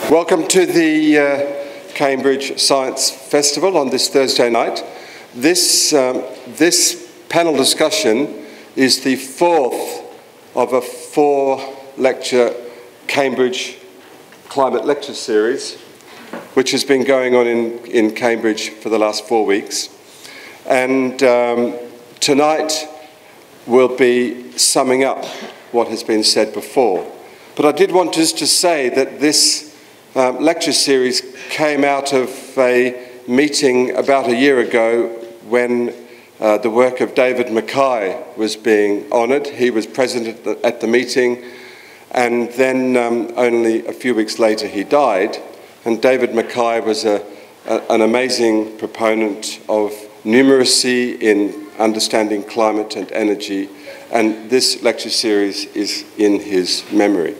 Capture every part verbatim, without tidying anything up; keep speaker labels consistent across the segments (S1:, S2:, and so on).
S1: Welcome to the uh, Cambridge Science Festival on this Thursday night. This, um, this panel discussion is the fourth of a four-lecture Cambridge Climate Lecture Series, which has been going on in, in Cambridge for the last four weeks. And um, tonight we'll be summing up what has been said before. But I did want just to say that this um, lecture series came out of a meeting about a year ago when uh, the work of David Mackay was being honoured. He was present at the, at the meeting, and then um, only a few weeks later he died. And David Mackay was a, a, an amazing proponent of numeracy in understanding climate and energy, and this lecture series is in his memory.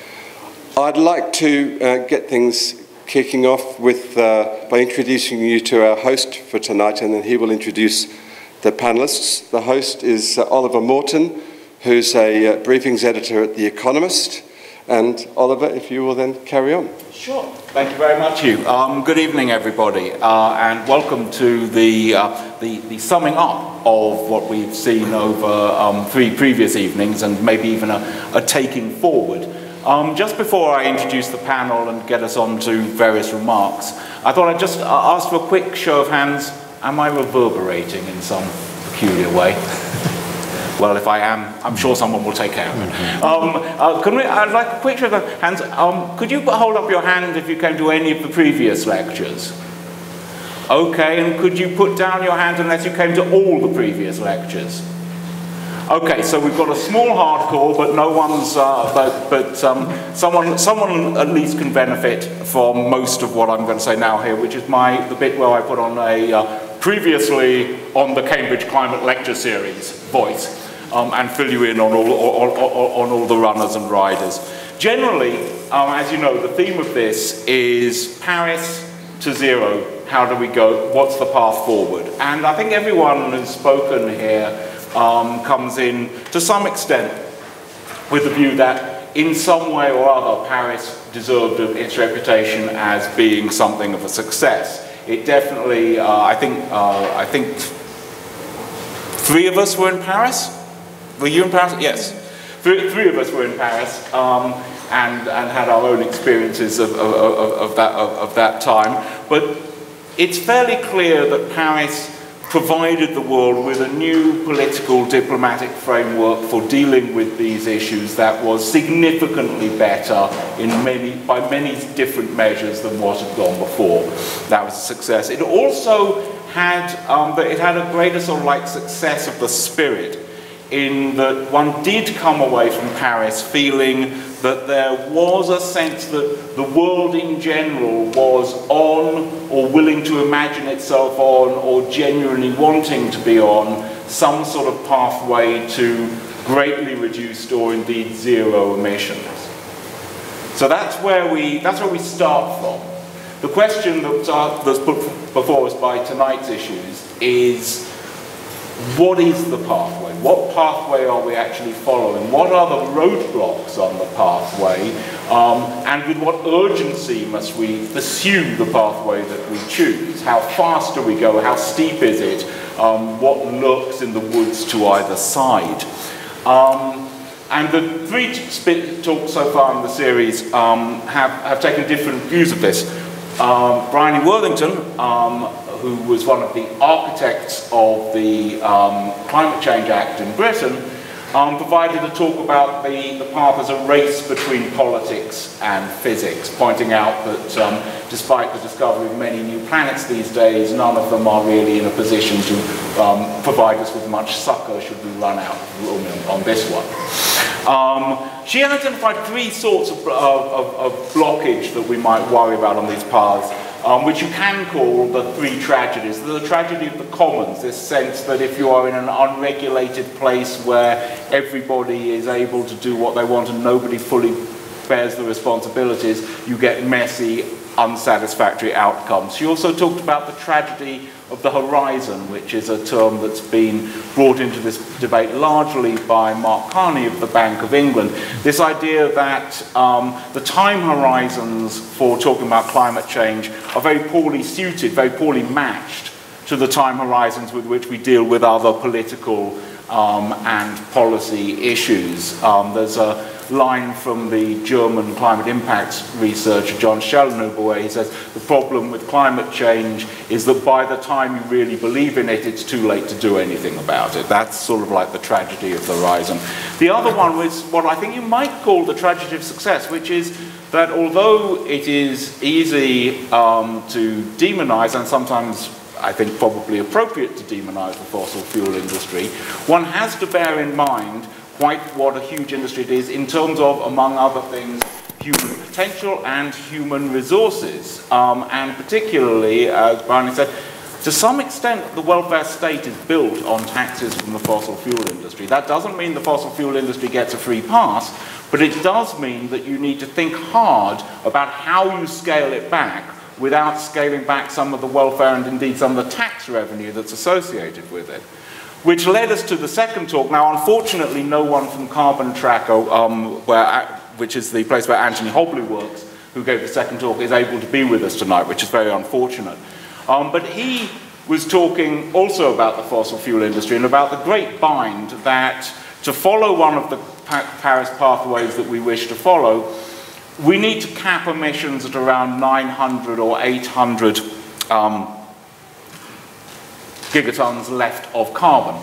S1: I'd like to uh, get things kicking off with, uh, by introducing you to our host for tonight, and then he will introduce the panellists. The host is uh, Oliver Morton, who's a uh, briefings editor at The Economist. And Oliver, if you will then carry on.
S2: Sure. Thank you very much, Hugh. Um, good evening, everybody, uh, and welcome to the, uh, the, the summing up of what we've seen over um, three previous evenings, and maybe even a, a taking forward. Um, just before I introduce the panel and get us on to various remarks, I thought I'd just uh, ask for a quick show of hands. Am I reverberating in some peculiar way? Well, if I am, I'm sure someone will take care of it. Um, uh, can we, I'd like a quick show of hands. Um, could you hold up your hand if you came to any of the previous lectures? Okay, and could you put down your hand unless you came to all the previous lectures? Okay, so we've got a small hardcore, but no one's, uh, but, but um, someone, someone at least can benefit from most of what I'm going to say now here, which is my, the bit where I put on a uh, previously on the Cambridge Climate Lecture Series voice. Um, and fill you in on all, on, on, on all the runners and riders. Generally, um, as you know, the theme of this is Paris to zero. How do we go? What's the path forward? And I think everyone who's spoken here um, comes in to some extent with the view that in some way or other Paris deserved its reputation as being something of a success. It definitely, uh, I think, uh, I think three of us were in Paris. Were you in Paris? Yes. Three, three of us were in Paris um, and, and had our own experiences of, of, of, of, that, of, of that time. But it's fairly clear that Paris provided the world with a new political diplomatic framework for dealing with these issues that was significantly better in many, by many different measures than what had gone before. That was a success. It also had, um, it had a greater sort of like success of the spirit, in that one did come away from Paris feeling that there was a sense that the world in general was on, or willing to imagine itself on, or genuinely wanting to be on, some sort of pathway to greatly reduced or indeed zero emissions. So that's where we, that's where we start from. The question that's, uh, that's put before us by tonight's issues is, what is the pathway? What pathway are we actually following? What are the roadblocks on the pathway? Um, and with what urgency must we pursue the pathway that we choose? How fast do we go? How steep is it? Um, what lurks in the woods to either side? Um, and the three talks so far in the series um, have, have taken different views of this. Um, Bryony Worthington, um, who was one of the architects of the um, Climate Change Act in Britain, um, provided a talk about the, the path as a race between politics and physics, pointing out that um, despite the discovery of many new planets these days, none of them are really in a position to um, provide us with much succor should we run out of room on this one. Um, she identified three sorts of, of, of blockage that we might worry about on these paths. Um, which you can call the three tragedies. The tragedy of the commons, this sense that if you are in an unregulated place where everybody is able to do what they want and nobody fully bears the responsibilities, you get messy, unsatisfactory outcomes. She also talked about the tragedy of the horizon, which is a term that's been brought into this debate largely by Mark Carney of the Bank of England. This idea that um, the time horizons for talking about climate change are very poorly suited, very poorly matched to the time horizons with which we deal with other political um, and policy issues. Um, there's a line from the German climate impacts researcher John Schellnhuber where he says the problem with climate change is that by the time you really believe in it, it's too late to do anything about it. That's sort of like the tragedy of the horizon. The other one was what I think you might call the tragedy of success, which is that although it is easy um, to demonize, and sometimes I think probably appropriate to demonize the fossil fuel industry, one has to bear in mind quite what a huge industry it is in terms of, among other things, human potential and human resources. Um, and particularly, as Bryony said, to some extent the welfare state is built on taxes from the fossil fuel industry. That doesn't mean the fossil fuel industry gets a free pass, but it does mean that you need to think hard about how you scale it back without scaling back some of the welfare and indeed some of the tax revenue that's associated with it. Which led us to the second talk. Now, unfortunately, no one from Carbon Tracker, um, where, which is the place where Anthony Hobley works, who gave the second talk, is able to be with us tonight, which is very unfortunate. Um, but he was talking also about the fossil fuel industry and about the great bind that to follow one of the Paris pathways that we wish to follow, we need to cap emissions at around nine hundred or eight hundred um, gigatons left of carbon.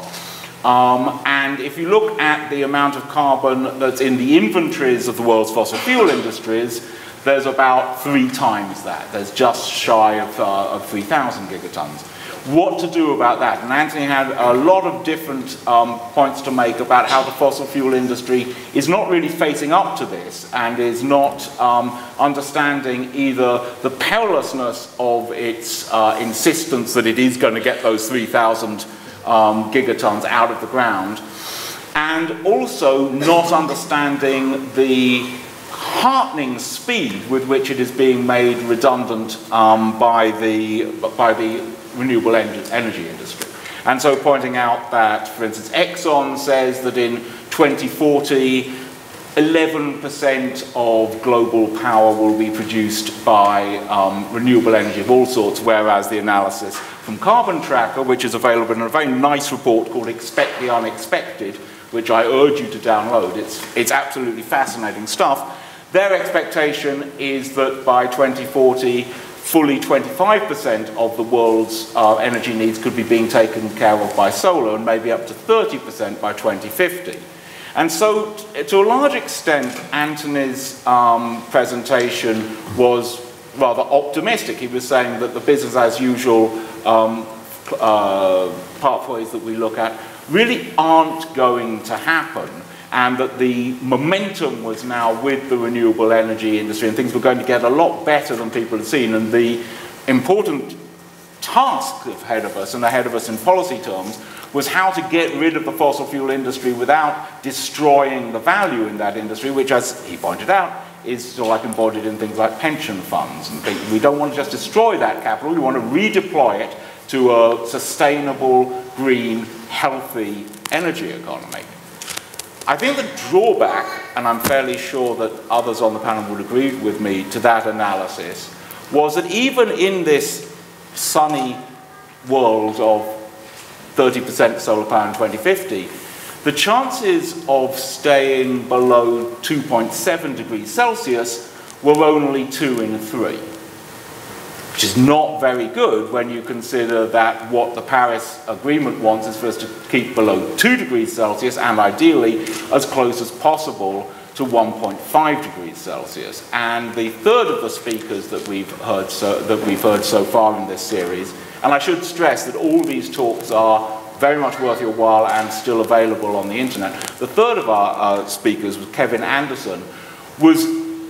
S2: Um, and if you look at the amount of carbon that's in the inventories of the world's fossil fuel industries, there's about three times that. There's just shy of, uh, of three thousand gigatons. What to do about that? And Anthony had a lot of different um, points to make about how the fossil fuel industry is not really facing up to this and is not um, understanding either the perilousness of its uh, insistence that it is going to get those three thousand um, gigatons out of the ground, and also not understanding the heartening speed with which it is being made redundant um, by the by the renewable energy industry. And so pointing out that, for instance, Exxon says that in twenty forty, eleven percent of global power will be produced by um, renewable energy of all sorts, whereas the analysis from Carbon Tracker, which is available in a very nice report called Expect the Unexpected, which I urge you to download, it's, it's absolutely fascinating stuff. Their expectation is that by twenty forty, fully twenty-five percent of the world's uh, energy needs could be being taken care of by solar, and maybe up to thirty percent by twenty fifty. And so, to a large extent, Anthony's um, presentation was rather optimistic. He was saying that the business as usual um, uh, pathways that we look at really aren't going to happen, and that the momentum was now with the renewable energy industry and things were going to get a lot better than people had seen. And the important task ahead of us, and ahead of us in policy terms, was how to get rid of the fossil fuel industry without destroying the value in that industry, which, as he pointed out, is sort of like embodied in things like pension funds. And things. We don't want to just destroy that capital, we want to redeploy it to a sustainable, green, healthy energy economy. I think the drawback, and I'm fairly sure that others on the panel would agree with me to that analysis, was that even in this sunny world of thirty percent solar power in twenty fifty, the chances of staying below two point seven degrees Celsius were only two in three, which is not very good when you consider that what the Paris Agreement wants is for us to keep below two degrees Celsius, and ideally as close as possible to one point five degrees Celsius. And the third of the speakers that we've heard so, that we've heard so far in this series, and I should stress that all these talks are very much worth your while and still available on the internet. The third of our uh, speakers was Kevin Anderson, was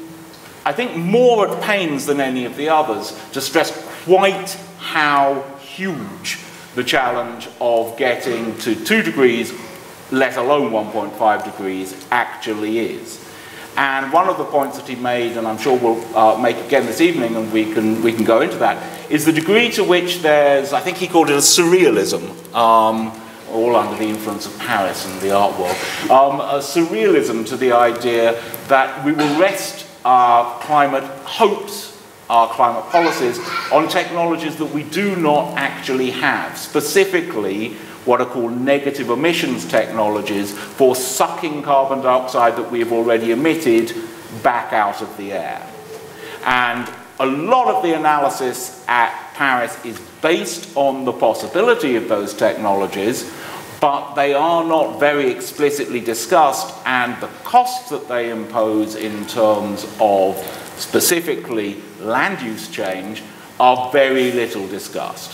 S2: I think more at pains than any of the others to stress quite how huge the challenge of getting to two degrees, let alone one point five degrees, actually is. And one of the points that he made, and I'm sure we'll uh, make again this evening, and we can, we can go into that, is the degree to which there's, I think he called it a surrealism, um, all under the influence of Paris and the art world, um, a surrealism to the idea that we will rest our climate hopes, our climate policies, on technologies that we do not actually have, specifically what are called negative emissions technologies for sucking carbon dioxide that we have already emitted back out of the air. And a lot of the analysis at Paris is based on the possibility of those technologies, but they are not very explicitly discussed, and the costs that they impose in terms of specifically land use change are very little discussed.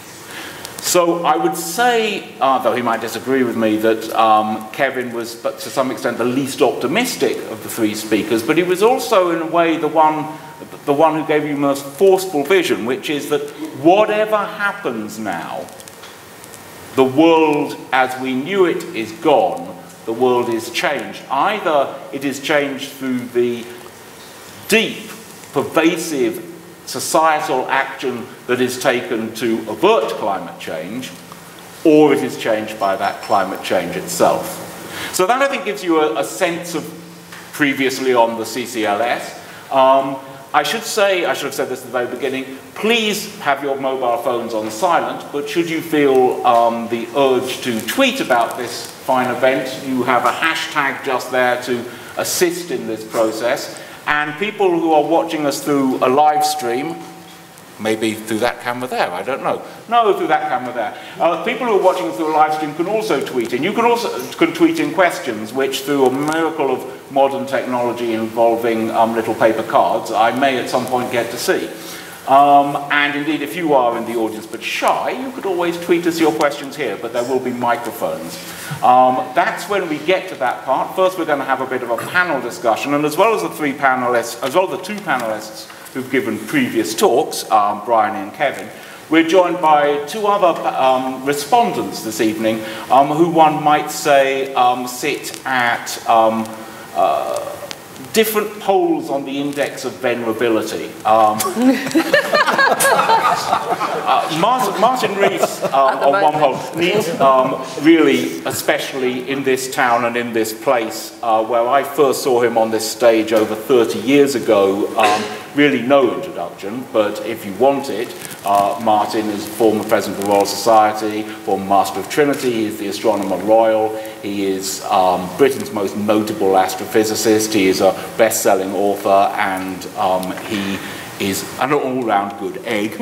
S2: So I would say, uh, though he might disagree with me, that um, Kevin was, but to some extent, the least optimistic of the three speakers, but he was also, in a way, the one, the one who gave you most forceful vision, which is that whatever happens now, the world as we knew it is gone, the world is changed. Either it is changed through the deep, pervasive societal action that is taken to avert climate change, or it is changed by that climate change itself. So that, I think, gives you a, a sense of previously on the C C L S. Um, I should say, I should have said this at the very beginning, please have your mobile phones on silent, but should you feel um, the urge to tweet about this fine event, you have a hashtag just there to assist in this process. And people who are watching us through a live stream, maybe through that camera there, I don't know. No, through that camera there. Uh, people who are watching us through a live stream can also tweet in. You can also can tweet in questions, which through a miracle of modern technology involving um, little paper cards, I may at some point get to see. Um, and indeed, if you are in the audience but shy, you could always tweet us your questions here, but there will be microphones. Um, that's when we get to that part. First, we're going to have a bit of a panel discussion, and as well as the three panelists, as well as the two panelists who've given previous talks, um, Bryony and Kevin, we're joined by two other um, respondents this evening, um, who one might say um, sit at um, uh, different poles on the index of venerability. Um, uh, Martin, Martin Rees, um, on one pole, needs um, really, especially in this town and in this place, uh, where I first saw him on this stage over thirty years ago, um, really no introduction, but if you want it, uh, Martin is former President of the Royal Society, former Master of Trinity, he is the Astronomer Royal, he is um, Britain's most notable astrophysicist, he is a best-selling author, and um, he is an all-round good egg.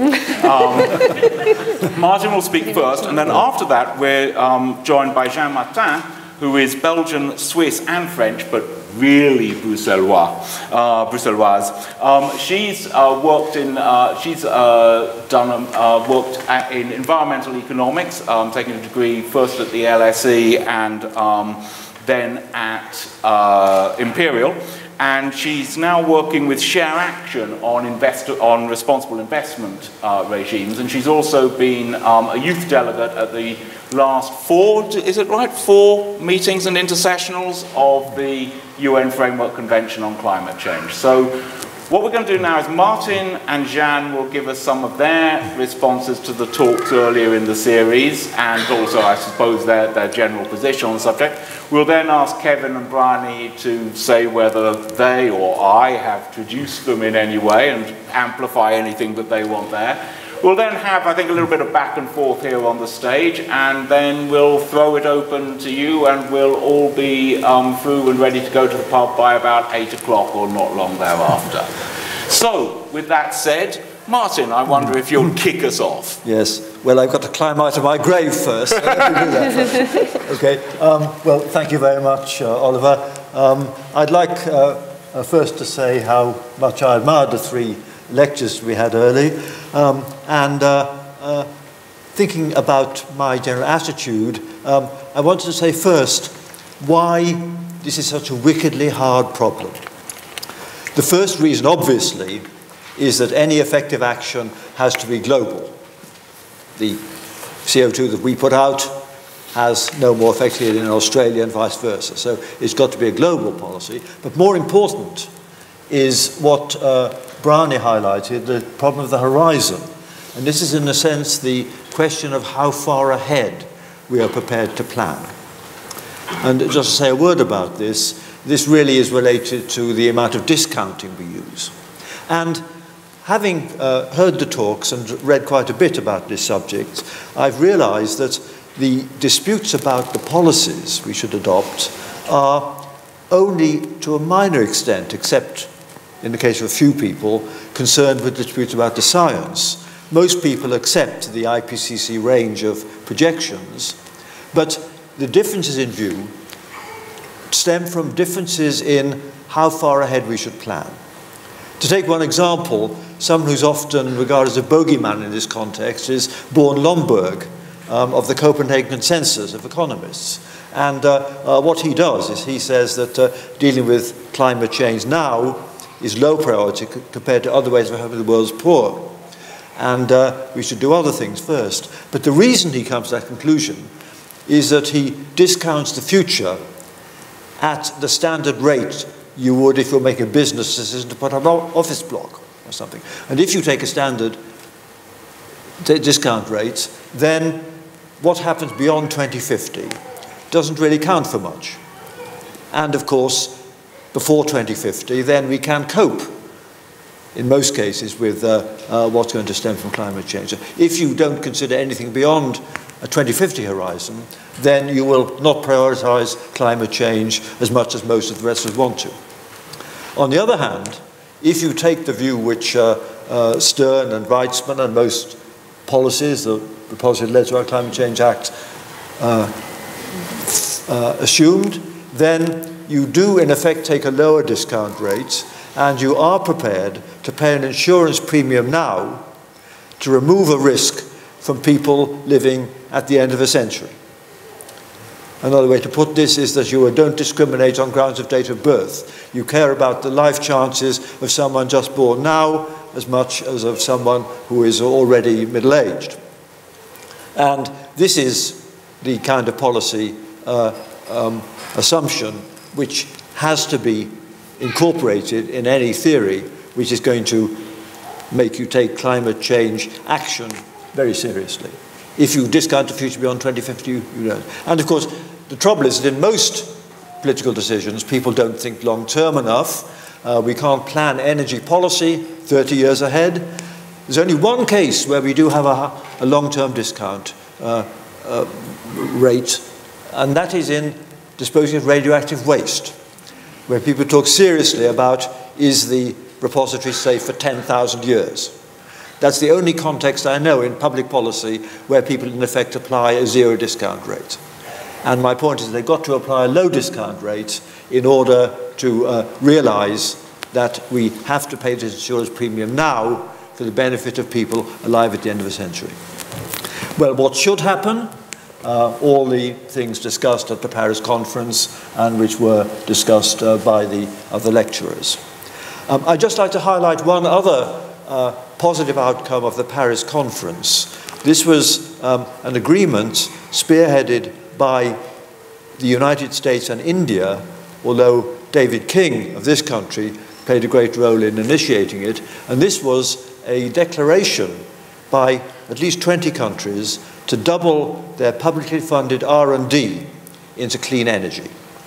S2: Um, Martin will speak first, and then after that we're um, joined by Jeanne, who is Belgian, Swiss and French, but really Bruxellois, uh, Bruxelloise. Um, she's uh, worked in, uh, she's uh, done, um, uh, worked at, in environmental economics, um, taking a degree first at the L S E and um, then at uh, Imperial. And she's now working with Share Action on, investor, on responsible investment uh, regimes. And she's also been um, a youth delegate at the last four, is it right, four meetings and intersessionals of the U N Framework Convention on Climate Change. So what we're going to do now is Martin and Jeanne will give us some of their responses to the talks earlier in the series, and also, I suppose, their, their general position on the subject. We'll then ask Kevin and Bryony to say whether they or I have traduced them in any way and amplify anything that they want there. We'll then have, I think, a little bit of back and forth here on the stage, and then we'll throw it open to you, and we'll all be um, through and ready to go to the pub by about eight o'clock or not long thereafter. So, with that said, Martin, I wonder if you'll kick us off.
S3: Yes. Well, I've got to climb out of my grave first. So let me do that. Okay. Um, well, thank you very much, uh, Oliver. Um, I'd like uh, uh, first to say how much I admired the three lectures we had early, um, and uh, uh, thinking about my general attitude, um, I wanted to say first why this is such a wickedly hard problem. The first reason, obviously, is that any effective action has to be global. The C O two that we put out has no more effect here in Australia and vice versa. So it's got to be a global policy. But more important is what uh, Bryony highlighted, the problem of the horizon. And this is, in a sense, the question of how far ahead we are prepared to plan. And just to say a word about this, this really is related to the amount of discounting we use. And having uh, heard the talks and read quite a bit about this subject, I've realized that the disputes about the policies we should adopt are only to a minor extent, except in the case of a few people, concerned with disputes about the science. Most people accept the I P C C range of projections, but the differences in view stem from differences in how far ahead we should plan. To take one example, someone who's often regarded as a bogeyman in this context is Born Lomborg um, of the Copenhagen Consensus of Economists. And uh, uh, what he does is he says that uh, dealing with climate change now is low priority compared to other ways of helping the world's poor. And uh, we should do other things first. But the reason he comes to that conclusion is that he discounts the future at the standard rate you would if you were making a business decision to put up an office block or something. And if you take a standard discount rate, then what happens beyond twenty fifty doesn't really count for much. And of course, before twenty fifty, then we can cope, in most cases, with uh, uh, what's going to stem from climate change. If you don't consider anything beyond a twenty fifty horizon, then you will not prioritize climate change as much as most of the rest of us want to. On the other hand, if you take the view which uh, uh, Stern and Weitzman and most policies, the, the policy that led to our Climate Change Act, uh, uh, assumed, then you do in effect take a lower discount rate, and you are prepared to pay an insurance premium now to remove a risk from people living at the end of a century. Another way to put this is that you don't discriminate on grounds of date of birth. You care about the life chances of someone just born now as much as of someone who is already middle-aged. And this is the kind of policy uh, um, assumption which has to be incorporated in any theory which is going to make you take climate change action very seriously. If you discount the future beyond twenty fifty, you don't. And of course, the trouble is that in most political decisions, people don't think long-term enough. Uh, we can't plan energy policy thirty years ahead. There's only one case where we do have a, a long-term discount uh, uh, rate, and that is in disposing of radioactive waste, where people talk seriously about, is the repository safe for ten thousand years? That's the only context I know in public policy where people in effect apply a zero discount rate. And my point is they've got to apply a low discount rate in order to uh, realize that we have to pay this insurance premium now for the benefit of people alive at the end of a century. Well, what should happen? Uh, all the things discussed at the Paris conference and which were discussed uh, by the other lecturers. Um, I'd just like to highlight one other uh, positive outcome of the Paris conference. This was um, an agreement spearheaded by the United States and India, although David King of this country played a great role in initiating it. And this was a declaration by at least twenty countries to double their publicly funded R and D into clean energy.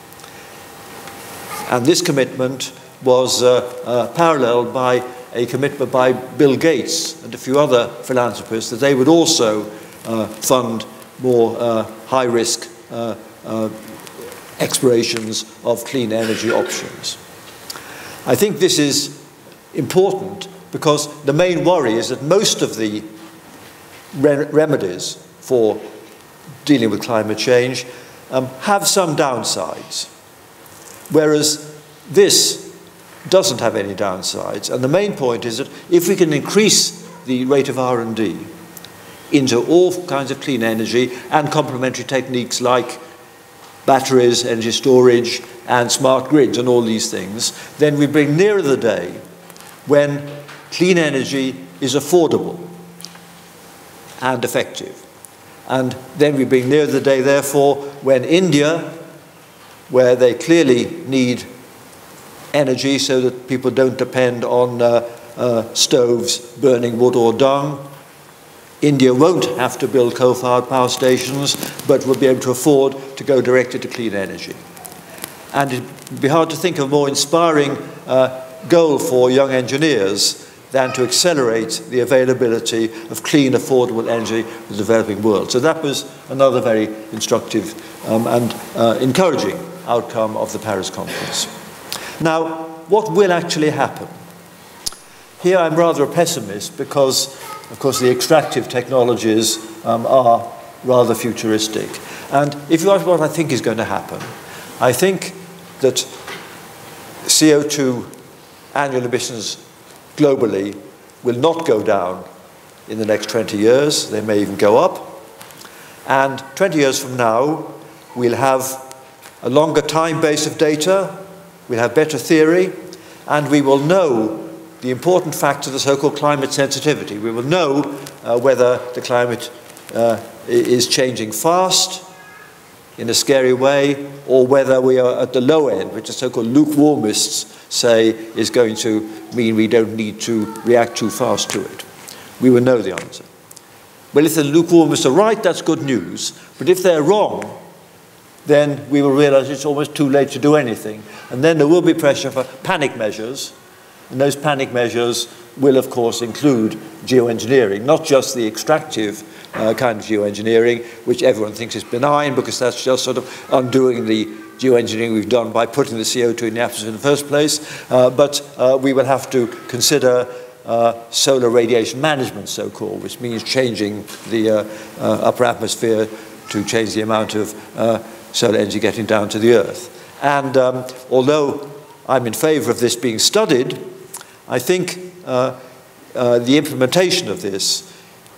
S3: And this commitment was uh, uh, paralleled by a commitment by Bill Gates and a few other philanthropists that they would also uh, fund more uh, high-risk uh, uh, explorations of clean energy options. I think this is important because the main worry is that most of the re remedies for dealing with climate change um, have some downsides, whereas this doesn't have any downsides. And the main point is that if we can increase the rate of R and D into all kinds of clean energy and complementary techniques like batteries, energy storage, and smart grids and all these things, then we bring nearer the day when clean energy is affordable and effective. And then we bring nearer the day, therefore, when India, where they clearly need energy so that people don't depend on uh, uh, stoves burning wood or dung, India won't have to build coal-fired power stations, but will be able to afford to go directly to clean energy. And it'd be hard to think of a more inspiring uh, goal for young engineers than to accelerate the availability of clean, affordable energy in the developing world. So that was another very instructive um, and uh, encouraging outcome of the Paris conference. Now, what will actually happen? Here I'm rather a pessimist because, of course, the extractive technologies um, are rather futuristic. And if you ask what I think is going to happen, I think that C O two annual emissions globally will not go down in the next twenty years. They may even go up. And twenty years from now, we'll have a longer time base of data, we'll have better theory, and we will know the important factor, the so-called climate sensitivity. We will know uh, whether the climate uh, is changing fast, in a scary way, or whether we are at the low end, which the so-called lukewarmists say is going to mean we don't need to react too fast to it. We will know the answer. Well, if the lukewarmists are right, that's good news. But if they're wrong, then we will realize it's almost too late to do anything. And then there will be pressure for panic measures. And those panic measures will, of course, include geoengineering, not just the extractive uh, kind of geoengineering, which everyone thinks is benign, because that's just sort of undoing the geoengineering we've done by putting the C O two in the atmosphere in the first place. Uh, but uh, we will have to consider uh, solar radiation management, so-called, which means changing the uh, uh, upper atmosphere to change the amount of uh, solar energy getting down to the Earth. And um, although I'm in favor of this being studied, I think uh, uh, the implementation of this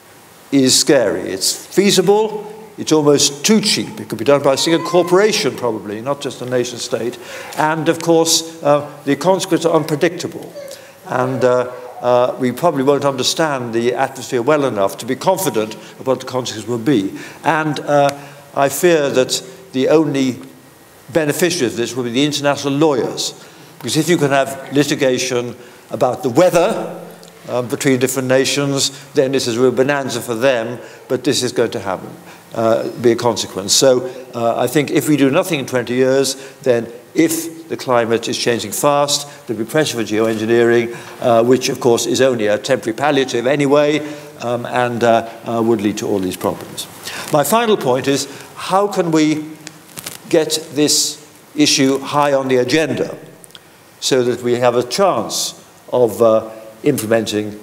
S3: is scary. It's feasible, it's almost too cheap. It could be done by a single corporation probably, not just a nation state. And of course, uh, the consequences are unpredictable. And uh, uh, we probably won't understand the atmosphere well enough to be confident of what the consequences will be. And uh, I fear that the only beneficiaries of this will be the international lawyers. Because if you can have litigation about the weather um, between different nations, then this is a real bonanza for them, but this is going to happen, uh, be a consequence. So uh, I think if we do nothing in twenty years, then if the climate is changing fast, there'll be pressure for geoengineering, uh, which of course is only a temporary palliative anyway, um, and uh, uh, would lead to all these problems. My final point is, how can we get this issue high on the agenda so that we have a chance of uh, implementing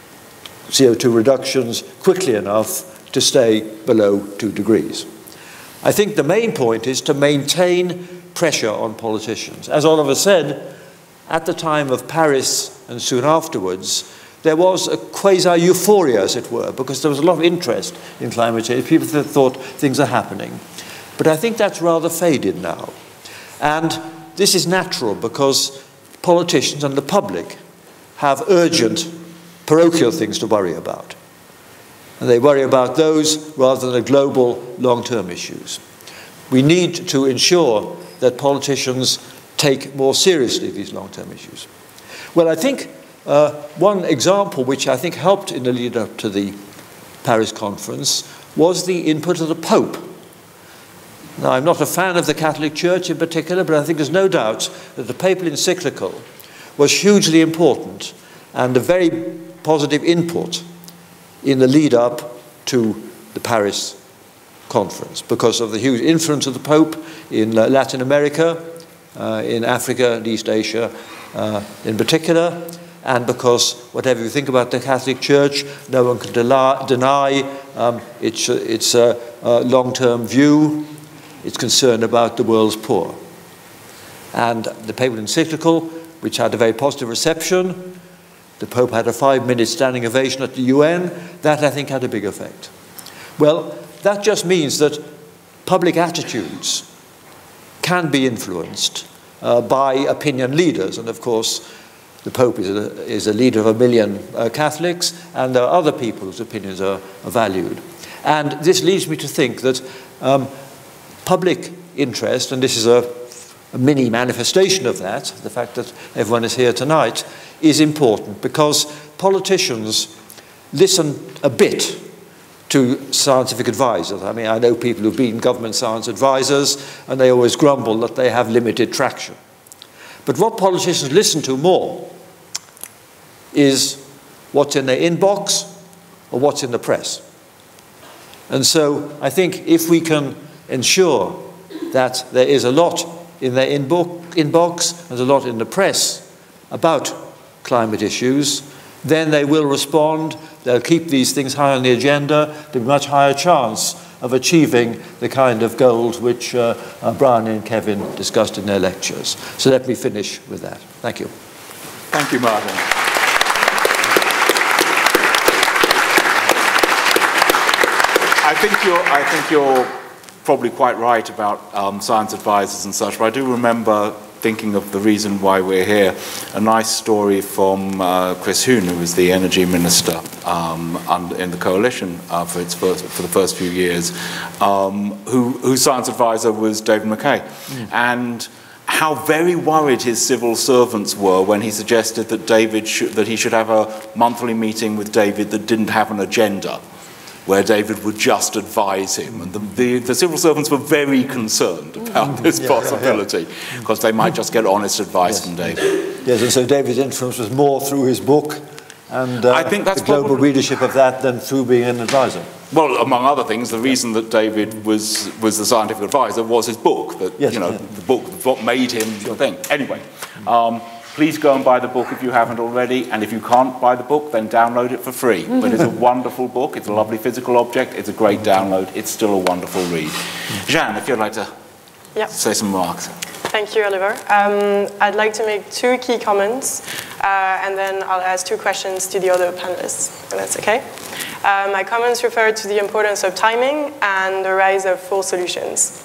S3: C O two reductions quickly enough to stay below two degrees. I think the main point is to maintain pressure on politicians. As Oliver said, at the time of Paris and soon afterwards, there was a quasi-euphoria, as it were, because there was a lot of interest in climate change. People thought things are happening. But I think that's rather faded now. And this is natural because politicians and the public have urgent parochial things to worry about. And they worry about those rather than the global long-term issues. We need to ensure that politicians take more seriously these long-term issues. Well, I think uh, one example which I think helped in the lead-up to the Paris conference was the input of the Pope. Now, I'm not a fan of the Catholic Church in particular, but I think there's no doubt that the papal encyclical was hugely important and a very positive input in the lead-up to the Paris conference because of the huge influence of the Pope in uh, Latin America, uh, in Africa and East Asia uh, in particular, and because whatever you think about the Catholic Church, no one can deny um, its, uh, its uh, uh, long-term view. It's concerned about the world's poor. And the papal encyclical, which had a very positive reception, the Pope had a five-minute standing ovation at the U N, that I think had a big effect. Well, that just means that public attitudes can be influenced uh, by opinion leaders. And of course, the Pope is a, is a leader of a million uh, Catholics, and there are other people whose opinions are, are valued. And this leads me to think that um, public interest, and this is a, a mini manifestation of that, the fact that everyone is here tonight, is important because politicians listen a bit to scientific advisors. I mean, I know people who've been government science advisors, and they always grumble that they have limited traction. But what politicians listen to more is what's in their inbox or what's in the press. And so I think if we can ensure that there is a lot in their inbox and a lot in the press about climate issues, then they will respond, they'll keep these things high on the agenda, there'll be a much higher chance of achieving the kind of goals which uh, uh, Bryony and Kevin discussed in their lectures. So let me finish with that. Thank you.
S2: Thank you, Martin. I think you're, I think you're probably quite right about um, science advisors and such, but I do remember thinking of the reason why we're here, a nice story from uh, Chris Huhne, who was the energy minister um, in the coalition uh, for, its first, for the first few years, um, who, whose science advisor was David Mackay. Mm. And how very worried his civil servants were when he suggested that, David should, that he should have a monthly meeting with David that didn't have an agenda, where David would just advise him. And the, the, the civil servants were very concerned about this yeah, possibility, yeah, yeah. because they might just get honest advice yes. from David.
S3: Yes, and so David's influence was more through his book and uh,
S2: I think that's
S3: the global
S2: probably
S3: readership of that than through being an advisor.
S2: Well, among other things, the reason that David was, was the scientific advisor was his book, that,
S3: yes,
S2: you know,
S3: yeah.
S2: the book, what made him the thing. Anyway, um, please go and buy the book if you haven't already, and if you can't buy the book, then download it for free. But it's a wonderful book, it's a lovely physical object, it's a great download, it's still a wonderful read. Jeanne, if you'd like to
S4: yep.
S2: say some remarks.
S4: Thank you, Oliver. Um, I'd like to make two key comments, uh, and then I'll ask two questions to the other panelists, if that's okay. Uh, my comments refer to the importance of timing and the rise of full solutions.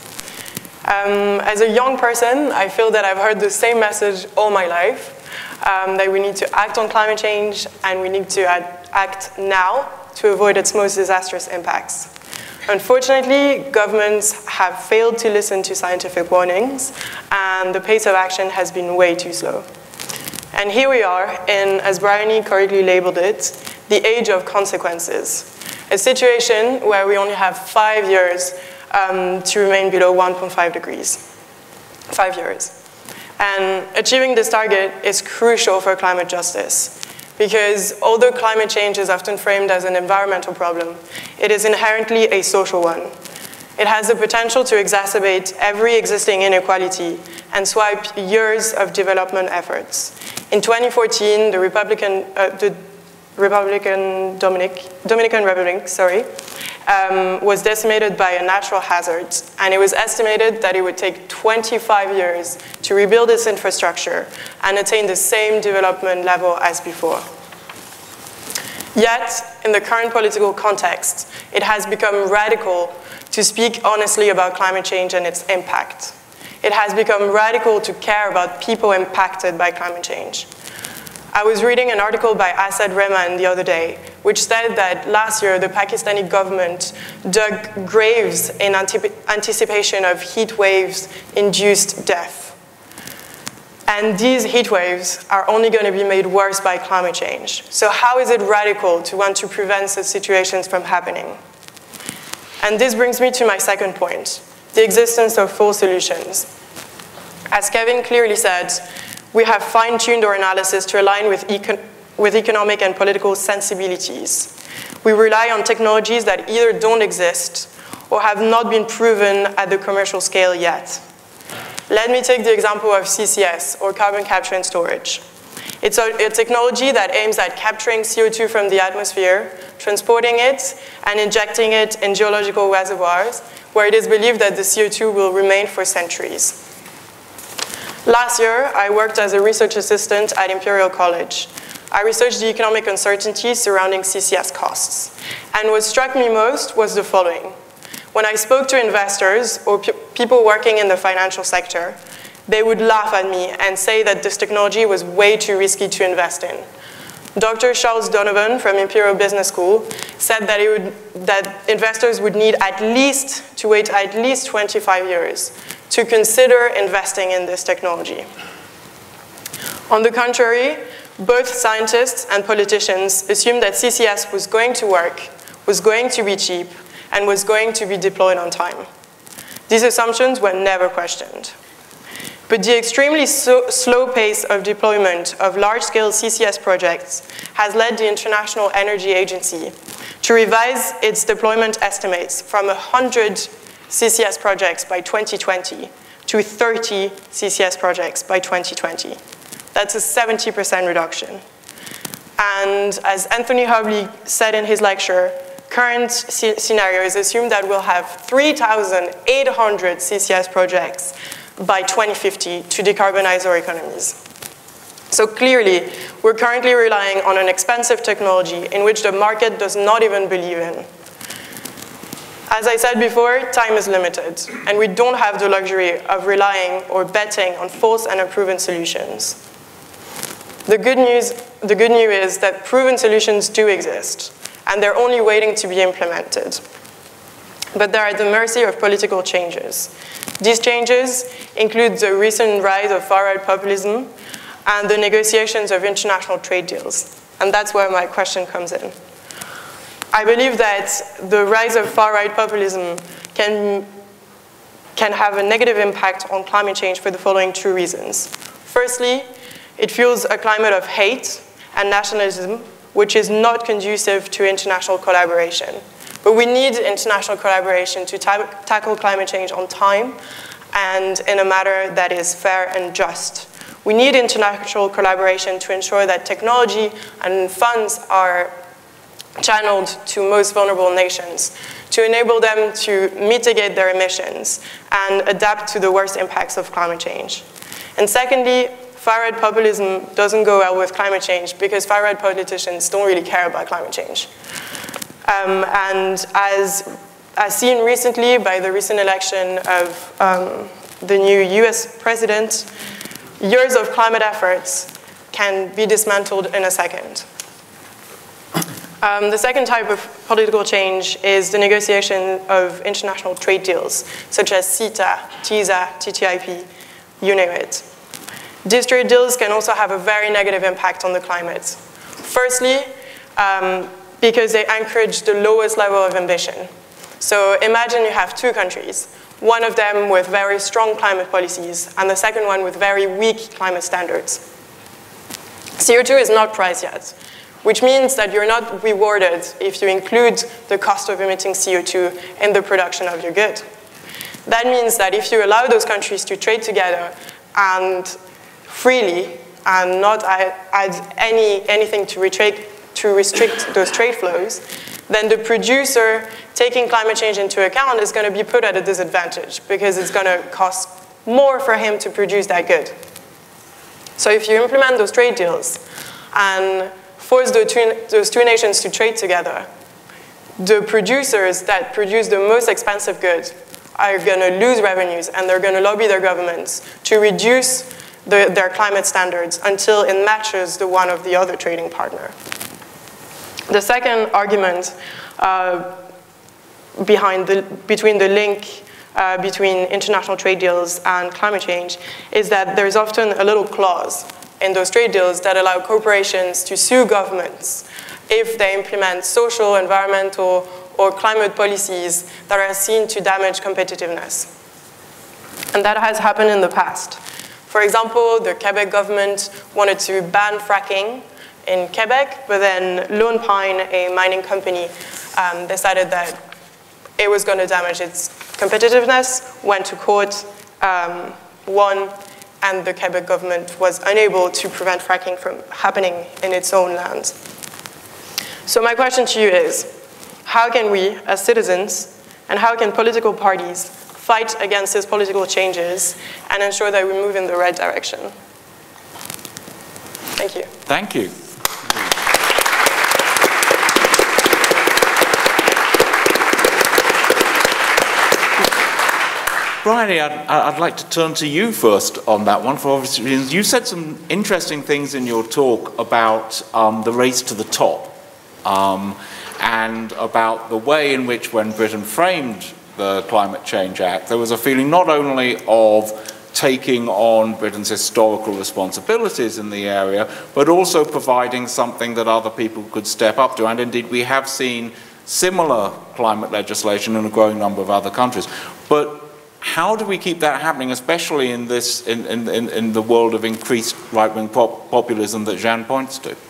S4: Um, as a young person, I feel that I've heard the same message all my life, um, that we need to act on climate change and we need to act, act now to avoid its most disastrous impacts. Unfortunately, governments have failed to listen to scientific warnings, and the pace of action has been way too slow. And here we are in, as Bryony correctly labeled it, the age of consequences, a situation where we only have five years Um, to remain below one point five degrees, five years. And achieving this target is crucial for climate justice, because although climate change is often framed as an environmental problem, it is inherently a social one. It has the potential to exacerbate every existing inequality and swipe years of development efforts. In twenty fourteen, the Republican, uh, the Republican Dominic, Dominican Republic, sorry, Um, was decimated by a natural hazard, and it was estimated that it would take twenty-five years to rebuild its infrastructure and attain the same development level as before. Yet, in the current political context, it has become radical to speak honestly about climate change and its impact. It has become radical to care about people impacted by climate change. I was reading an article by Asad Rehman the other day, which said that last year the Pakistani government dug graves in antip- anticipation of heat waves-induced death. And these heat waves are only going to be made worse by climate change. So how is it radical to want to prevent such situations from happening? And this brings me to my second point, the existence of full solutions. As Kevin clearly said, we have fine-tuned our analysis to align with, econ with economic and political sensibilities. We rely on technologies that either don't exist or have not been proven at the commercial scale yet. Let me take the example of C C S, or carbon capture and storage. It's a, a technology that aims at capturing C O two from the atmosphere, transporting it, and injecting it in geological reservoirs, where it is believed that the C O two will remain for centuries. Last year, I worked as a research assistant at Imperial College. I researched the economic uncertainty surrounding C C S costs. And what struck me most was the following. When I spoke to investors or pe people working in the financial sector, they would laugh at me and say that this technology was way too risky to invest in. Doctor Charles Donovan from Imperial Business School said that, it would, that investors would need at least to wait at least twenty-five years to consider investing in this technology. On the contrary, both scientists and politicians assumed that C C S was going to work was going to be cheap, and was going to be deployed on time. These assumptions were never questioned. But the extremely so slow pace of deployment of large-scale C C S projects has led the International Energy Agency to revise its deployment estimates from one hundred C C S projects by twenty twenty to thirty C C S projects by twenty twenty. That's a seventy percent reduction. And as Anthony Hobley said in his lecture, current scenarios assume that we'll have three thousand eight hundred C C S projects by twenty fifty to decarbonize our economies. So clearly, we're currently relying on an expensive technology in which the market does not even believe in. As I said before, time is limited, and we don't have the luxury of relying or betting on false and unproven solutions. The good news, the good news is that proven solutions do exist, and they're only waiting to be implemented. But they're at the mercy of political changes. These changes include the recent rise of far-right populism and the negotiations of international trade deals. And that's where my question comes in. I believe that the rise of far-right populism can, can have a negative impact on climate change for the following two reasons. Firstly, it fuels a climate of hate and nationalism, which is not conducive to international collaboration. But we need international collaboration to ta tackle climate change on time and in a manner that is fair and just. We need international collaboration to ensure that technology and funds are channeled to most vulnerable nations, to enable them to mitigate their emissions and adapt to the worst impacts of climate change. And secondly, far-right populism doesn't go well with climate change because far-right politicians don't really care about climate change. Um, and as, as seen recently by the recent election of um, the new U S president, years of climate efforts can be dismantled in a second. Um, the second type of political change is the negotiation of international trade deals, such as CETA, TISA, T T I P, you name it. These trade deals can also have a very negative impact on the climate. Firstly, um, because they encourage the lowest level of ambition. So imagine you have two countries, one of them with very strong climate policies, and the second one with very weak climate standards. C O two is not priced yet, which means that you're not rewarded if you include the cost of emitting C O two in the production of your good. That means that if you allow those countries to trade together and freely and not add any, anything to restrict, to restrict those trade flows, then the producer taking climate change into account is going to be put at a disadvantage because it's going to cost more for him to produce that good. So if you implement those trade deals and force the two, those two nations to trade together, the producers that produce the most expensive goods are going to lose revenues and they're going to lobby their governments to reduce the, their climate standards until it matches the one of the other trading partner. The second argument uh, behind the, between the link uh, between international trade deals and climate change is that there's often a little clause in those trade deals that allow corporations to sue governments if they implement social, environmental, or climate policies that are seen to damage competitiveness. And that has happened in the past. For example, the Quebec government wanted to ban fracking in Quebec, but then Lone Pine, a mining company, um, decided that it was going to damage its competitiveness, went to court, um, won, and the Quebec government was unable to prevent fracking from happening in its own land. So my question to you is, how can we, as citizens, and how can political parties fight against these political changes and ensure that we move in the right direction? Thank you.
S2: Thank you. Bryony, I'd, I'd like to turn to you first on that one for obvious reasons. You said some interesting things in your talk about um, the race to the top um, and about the way in which when Britain framed the Climate Change Act, there was a feeling not only of taking on Britain's historical responsibilities in the area, but also providing something that other people could step up to. And indeed, we have seen similar climate legislation in a growing number of other countries. But how do we keep that happening, especially in this, in, in, in, in the world of increased right-wing pop populism that Jeanne points to?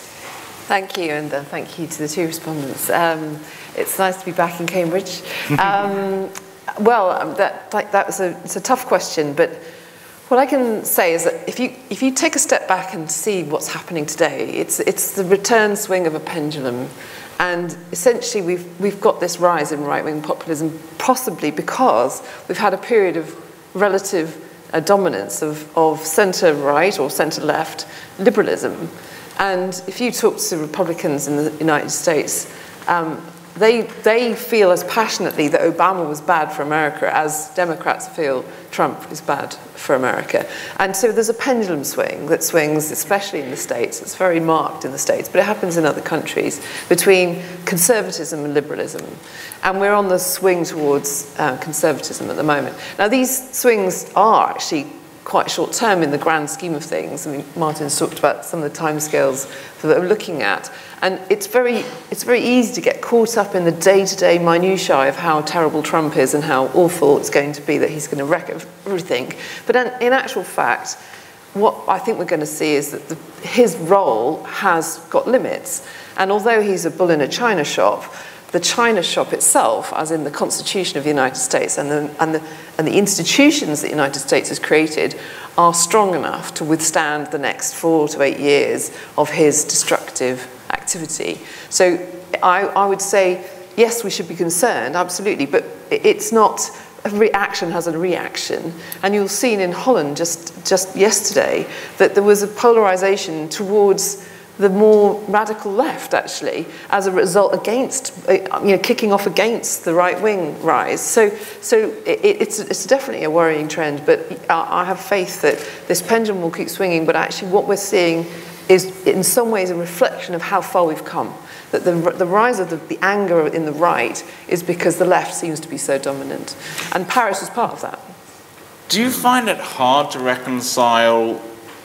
S5: Thank you, and uh, thank you to the two respondents. Um, it's nice to be back in Cambridge. Um, well, that, that, that was a, it's a tough question, but what I can say is that if you, if you take a step back and see what's happening today, it's, it's the return swing of a pendulum. And essentially, we've, we've got this rise in right-wing populism, possibly because we've had a period of relative uh, dominance of, of centre-right or centre-left liberalism. And if you talk to Republicans in the United States, um, they, they feel as passionately that Obama was bad for America as Democrats feel Trump is bad for America. And so there's a pendulum swing that swings, especially in the States. It's very marked in the States, but it happens in other countries, between conservatism and liberalism. And we're on the swing towards uh, conservatism at the moment. Now, these swings are actually quite short term in the grand scheme of things. I mean, Martin's talked about some of the timescales that we're looking at. And it's very, it's very easy to get caught up in the day-to-day minutiae of how terrible Trump is and how awful it's going to be, that he's going to wreck everything. But in, in actual fact, what I think we're going to see is that the, his role has got limits. And although he's a bull in a china shop, the China shop itself, as in the Constitution of the United States and the, and the, and the institutions that the United States has created, are strong enough to withstand the next four to eight years of his destructive activity. So I, I would say, yes, we should be concerned, absolutely, but it's not, every action has a reaction. And you'll see in Holland just, just yesterday that there was a polarization towards the more radical left, actually, as a result against, you know, kicking off against the right-wing rise. So, so it, it's, it's definitely a worrying trend, but I have faith that this pendulum will keep swinging, but actually what we're seeing is in some ways a reflection of how far we've come. That the, the rise of the, the anger in the right is because the left seems to be so dominant. And Paris was part of that.
S2: Do you find it hard to reconcile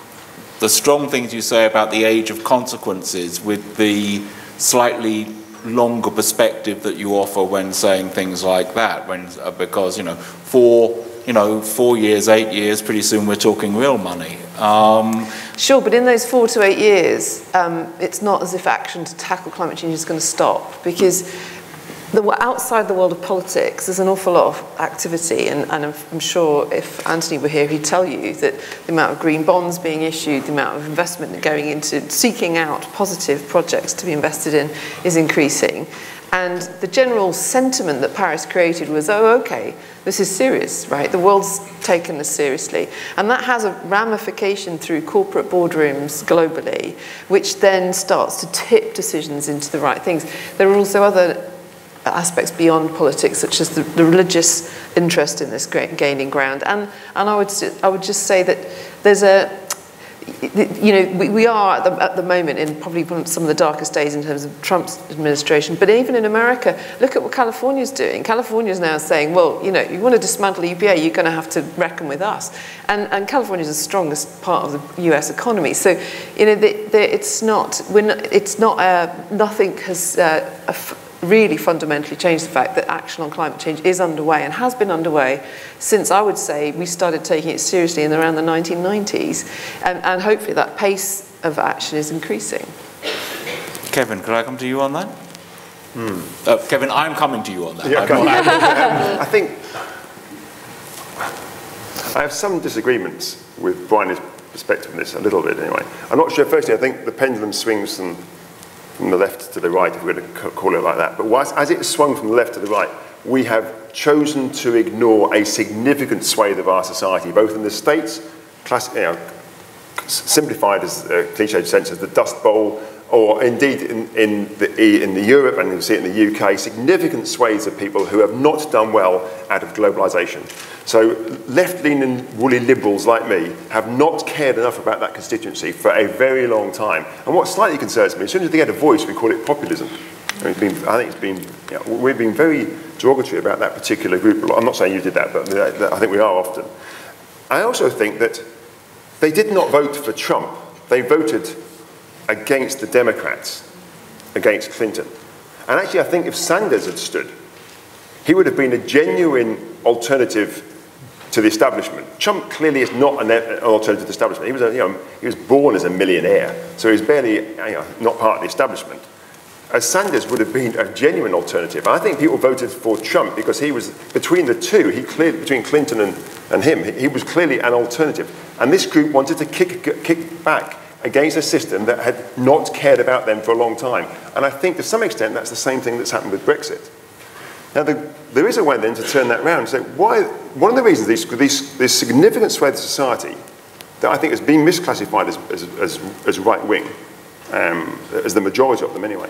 S2: the strong things you say about the age of consequences with the slightly longer perspective that you offer when saying things like that? When, uh, because, you know, for, you know, four years, eight years, pretty soon we're talking real money. Um,
S5: sure, but in those four to eight years, um, it's not as if action to tackle climate change is going to stop, because the, outside the world of politics, there's an awful lot of activity, and, and I'm, I'm sure if Anthony were here, he'd tell you that the amount of green bonds being issued, the amount of investment going into seeking out positive projects to be invested in is increasing. And the general sentiment that Paris created was, oh, okay, this is serious, right? The world's taken this seriously. And that has a ramification through corporate boardrooms globally, which then starts to tip decisions into the right things. There are also other aspects beyond politics, such as the, the religious interest in this gaining ground. And, and I, would, I would just say that there's a, you know, we, we are at the, at the moment in probably some of the darkest days in terms of Trump's administration, but even in America, look at what California's doing. California's now saying, well, you know, you want to dismantle E P A, you're going to have to reckon with us. And, and California's the strongest part of the U S economy. So, you know, the, the, it's not, we're not, it's not, uh, nothing has uh, a, really fundamentally changed the fact that action on climate change is underway and has been underway since, I would say, we started taking it seriously in around the nineteen nineties. And, and hopefully that pace of action is increasing.
S2: Kevin, could I come to you on that? Hmm. Uh, Kevin, I'm coming to you on that.
S6: Yeah, okay. um, I think I have some disagreements with Bryony's perspective on this, a little bit anyway. I'm not sure, firstly, I think the pendulum swings from from the left to the right, if we're going to call it like that. But whilst, as it swung from the left to the right, we have chosen to ignore a significant swathe of our society, both in the States, class, you know, simplified as a cliched sense as the Dust Bowl, or indeed in, in, the, in the Europe, and you see it in the U K, significant swathes of people who have not done well out of globalisation. So left-leaning woolly liberals like me have not cared enough about that constituency for a very long time. And what slightly concerns me, as soon as they get a voice, we call it populism. And it's been, I think it's been, you know, we've been very derogatory about that particular group. I'm not saying you did that, but I think we are often. I also think that they did not vote for Trump. They voted against the Democrats, against Clinton. And actually, I think if Sanders had stood, he would have been a genuine alternative to the establishment. Trump clearly is not an, an alternative to the establishment. He was, a, you know, he was born as a millionaire, so he's barely you know, not part of the establishment. As Sanders would have been a genuine alternative. I think people voted for Trump because he was, between the two, he clearly, between Clinton and, and him, he, he was clearly an alternative. And this group wanted to kick, kick back against a system that had not cared about them for a long time. And I think to some extent that's the same thing that's happened with Brexit. Now, the, there is a way then to turn that around and say, why, one of the reasons these, these, this significant swathe of society that I think has been misclassified as, as, as, as right-wing, um, as the majority of them anyway,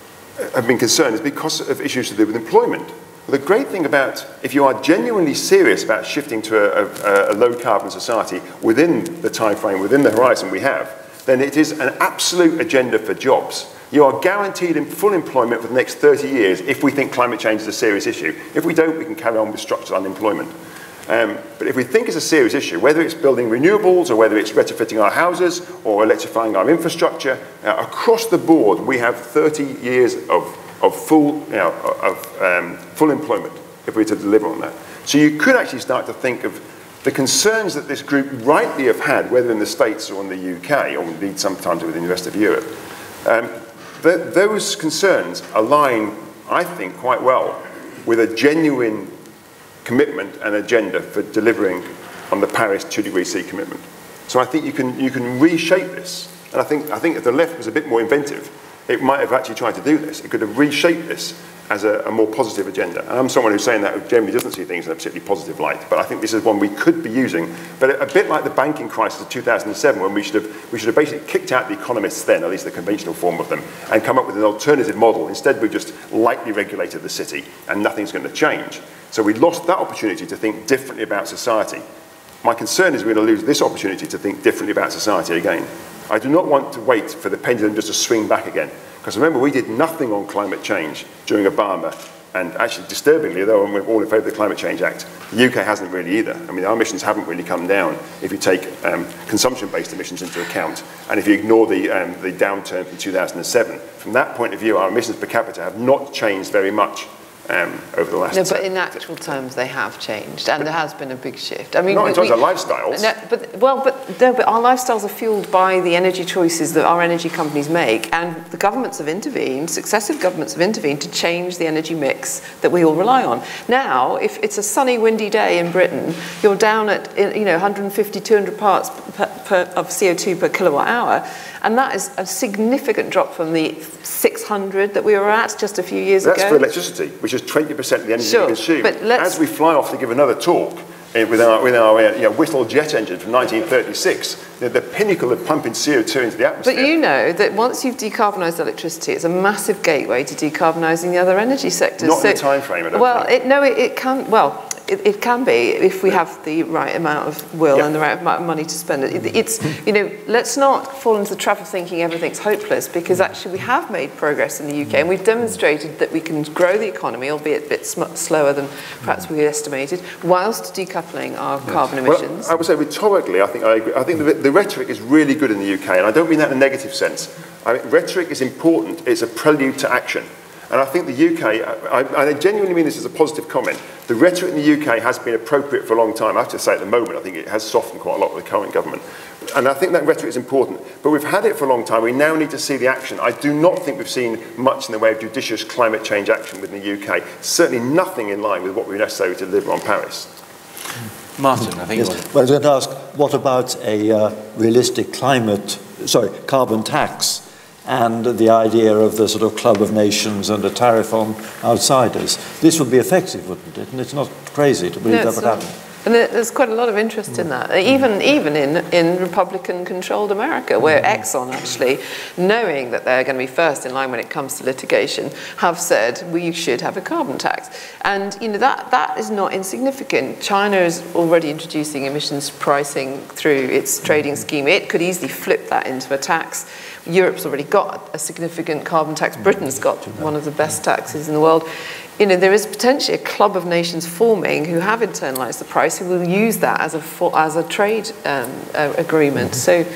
S6: have been concerned is because of issues to do with employment. Well, the great thing about, if you are genuinely serious about shifting to a, a, a low-carbon society within the time frame, within the horizon we have, then it is an absolute agenda for jobs. You are guaranteed in full employment for the next thirty years if we think climate change is a serious issue. If we don't, we can carry on with structural unemployment. Um, but if we think it's a serious issue, whether it's building renewables or whether it's retrofitting our houses or electrifying our infrastructure, uh, across the board we have thirty years of, of, full, you know, of um, full employment if we were to deliver on that. So you could actually start to think of the concerns that this group rightly have had, whether in the States or in the U K, or indeed sometimes within the rest of Europe. Um, th those concerns align, I think, quite well with a genuine commitment and agenda for delivering on the Paris two degree C commitment. So I think you can, you can reshape this. And I think, I think if the left was a bit more inventive, it might have actually tried to do this. It could have reshaped this as a, a more positive agenda. And I'm someone who's saying that who generally doesn't see things in a particularly positive light, but I think this is one we could be using. But a, a bit like the banking crisis of two thousand seven, when we should, have, we should have basically kicked out the economists then, at least the conventional form of them, and come up with an alternative model. Instead, we've just lightly regulated the city, and nothing's going to change. So we lost that opportunity to think differently about society. My concern is we're going to lose this opportunity to think differently about society again. I do not want to wait for the pendulum just to swing back again. Because remember, we did nothing on climate change during Obama. And actually, disturbingly, though I'm all in favour of the Climate Change Act, the U K hasn't really either. I mean, our emissions haven't really come down if you take um, consumption-based emissions into account. And if you ignore the, um, the downturn from two thousand seven. From that point of view, our emissions per capita have not changed very much. Um, over the last
S5: no, but in actual terms, they have changed, and there has been a big shift. I mean,
S6: not in terms
S5: we,
S6: of lifestyles.
S5: No, but well, but no, but our lifestyles are fueled by the energy choices that our energy companies make, and the governments have intervened. Successive governments have intervened to change the energy mix that we all rely on. Now, if it's a sunny, windy day in Britain, you're down at you know one hundred fifty, two hundred parts per, per, of C O two per kilowatt hour. And that is a significant drop from the six hundred that we were at just a few years
S6: That's
S5: ago.
S6: That's for electricity, which is twenty percent of the energy
S5: sure,
S6: we consume.
S5: But let's,
S6: As we fly off to give another talk uh, with our, with our uh, you know, Whittle jet engine from nineteen thirty-six, the, the pinnacle of pumping C O two into the atmosphere.
S5: But you know that once you've decarbonised electricity, it's a massive gateway to decarbonising the other energy sectors.
S6: Not
S5: so,
S6: in the time frame, I don't
S5: well,
S6: think.
S5: It, no, it, it can, well, It, it can be if we have the right amount of will
S6: yeah.
S5: and the right amount of money to spend it. it. It's, you know, let's not fall into the trap of thinking everything's hopeless, because actually we have made progress in the U K and we've demonstrated that we can grow the economy, albeit a bit sm slower than perhaps we estimated, whilst decoupling our yes. carbon emissions.
S6: Well, I would say rhetorically, I think I agree. I think the, the rhetoric is really good in the U K, and I don't mean that in a negative sense. I mean, rhetoric is important. It's a prelude to action. And I think the U K, I, I genuinely mean this as a positive comment, the rhetoric in the U K has been appropriate for a long time. I have to say at the moment, I think it has softened quite a lot with the current government. And I think that rhetoric is important. But we've had it for a long time. We now need to see the action. I do not think we've seen much in the way of judicious climate change action within the U K. Certainly nothing in line with what we're necessary to deliver on Paris.
S2: Martin, I think.
S3: Yes. Well, I was going to ask, what about a uh, realistic climate, sorry, carbon tax? And the idea of the sort of club of nations and a tariff on outsiders. This would be effective, wouldn't it? And it's not crazy to believe
S5: no,
S3: that would happen.
S5: And there's quite a lot of interest mm. in that, even even in, in Republican-controlled America, where mm. Exxon actually, knowing that they're going to be first in line when it comes to litigation, have said we should have a carbon tax. And you know that that is not insignificant. China is already introducing emissions pricing through its trading mm. scheme. It could easily flip that into a tax. Europe's already got a significant carbon tax. Britain's got one of the best taxes in the world. You know, there is potentially a club of nations forming who have internalised the price, who will use that as a as a trade um, uh, agreement. So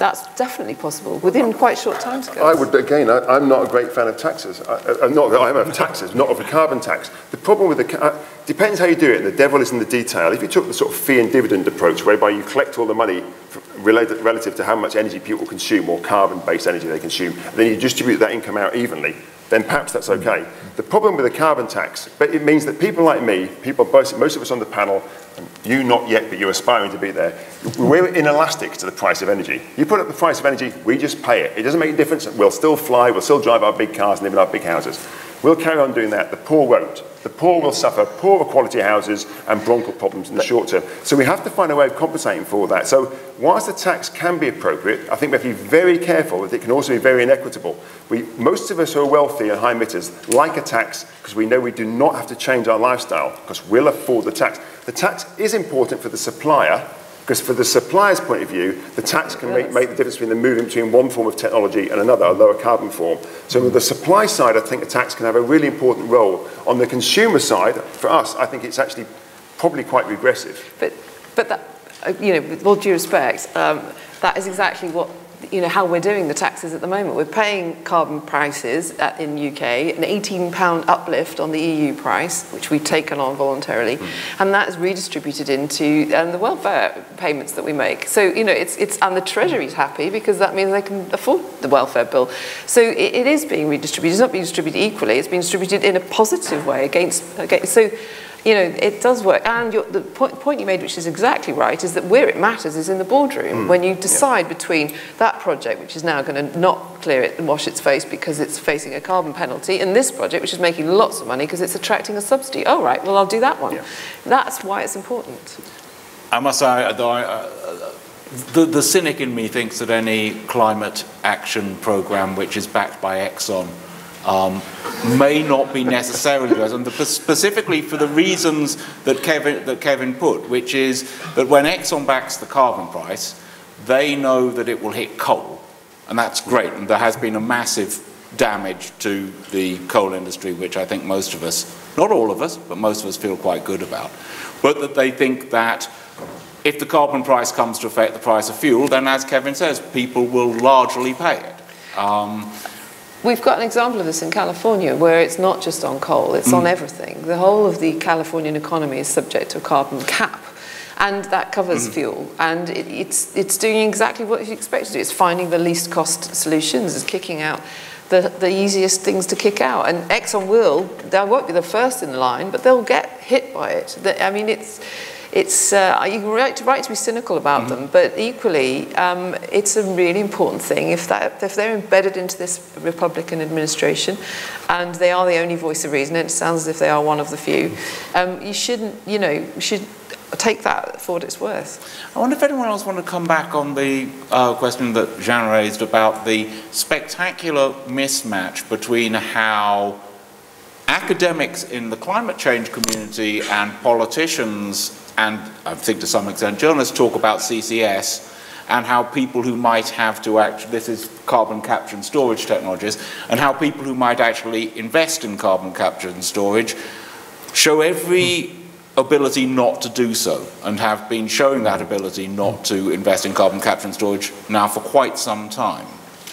S5: that's definitely possible within quite short timescales.
S6: I would, again, I, I'm not a great fan of taxes. I, I'm not, I'm of taxes, not of a carbon tax. The problem with the, uh, depends how you do it, and the devil is in the detail. If you took the sort of fee and dividend approach, whereby you collect all the money related, relative to how much energy people consume, or carbon-based energy they consume, and then you distribute that income out evenly, then perhaps that's okay. The problem with a carbon tax, but it means that people like me, people, most of us on the panel, you not yet, but you're aspiring to be there, we're inelastic to the price of energy. You put up the price of energy, we just pay it. It doesn't make a difference. We'll still fly, we'll still drive our big cars and live in our big houses. We'll carry on doing that. The poor won't. The poor will suffer poorer quality houses and bronchial problems in the short term. So we have to find a way of compensating for that. So whilst the tax can be appropriate, I think we have to be very careful that it can also be very inequitable. We, most of us who are wealthy and high emitters like a tax because we know we do not have to change our lifestyle because we'll afford the tax. The tax is important for the supplier, because for the supplier's point of view, the tax can make, make the difference between the moving between one form of technology and another, a lower carbon form. So with the supply side, I think a tax can have a really important role. On the consumer side, for us, I think it's actually probably quite regressive.
S5: But, but that, you know, with all due respect, um, that is exactly what, you know, how we're doing the taxes at the moment. We're paying carbon prices at, in U K, an eighteen pound uplift on the E U price, which we've taken on voluntarily, mm. and that is redistributed into um, the welfare payments that we make. So, you know, it's, it's, and the Treasury's happy because that means they can afford the welfare bill. So it, it is being redistributed. It's not being distributed equally, it's being distributed in a positive way against, against so, you know, it does work. And your, the point, point you made, which is exactly right, is that where it matters is in the boardroom. Mm. When you decide yeah. between that project, which is now going to not clear it and wash its face because it's facing a carbon penalty, and this project, which is making lots of money because it's attracting a subsidy. Oh, right, well, I'll do that one. Yeah. That's why it's important.
S2: I must say, though, I, uh, the, the cynic in me thinks that any climate action programme which is backed by Exxon Um, may not be necessarily those, and the, specifically for the reasons that Kevin, that Kevin put, which is that when Exxon backs the carbon price, they know that it will hit coal, and that's great, and there has been a massive damage to the coal industry, which I think most of us, not all of us, but most of us feel quite good about, but that they think that if the carbon price comes to affect the price of fuel, then as Kevin says, people will largely pay it. Um,
S5: We've got an example of this in California where it's not just on coal, it's mm. on everything. The whole of the Californian economy is subject to a carbon cap, and that covers mm. fuel. And it, it's, it's doing exactly what you expect to do. It's finding the least cost solutions, it's kicking out the, the easiest things to kick out. And Exxon will, they won't be the first in line, but they'll get hit by it. I mean, it's, It's, uh, you're right to, right to be cynical about mm-hmm. them, but equally, um, it's a really important thing. If, that, if they're embedded into this Republican administration, and they are the only voice of reason, and it sounds as if they are one of the few, um, you shouldn't, you know, you should take that for what it's worth.
S2: I wonder if anyone else want to come back on the uh, question that Jeanne raised about the spectacular mismatch between how academics in the climate change community and politicians, and I think to some extent journalists, talk about C C S and how people who might have to act, this is carbon capture and storage technologies, and how people who might actually invest in carbon capture and storage show every ability not to do so, and have been showing that ability not to invest in carbon capture and storage now for quite some time.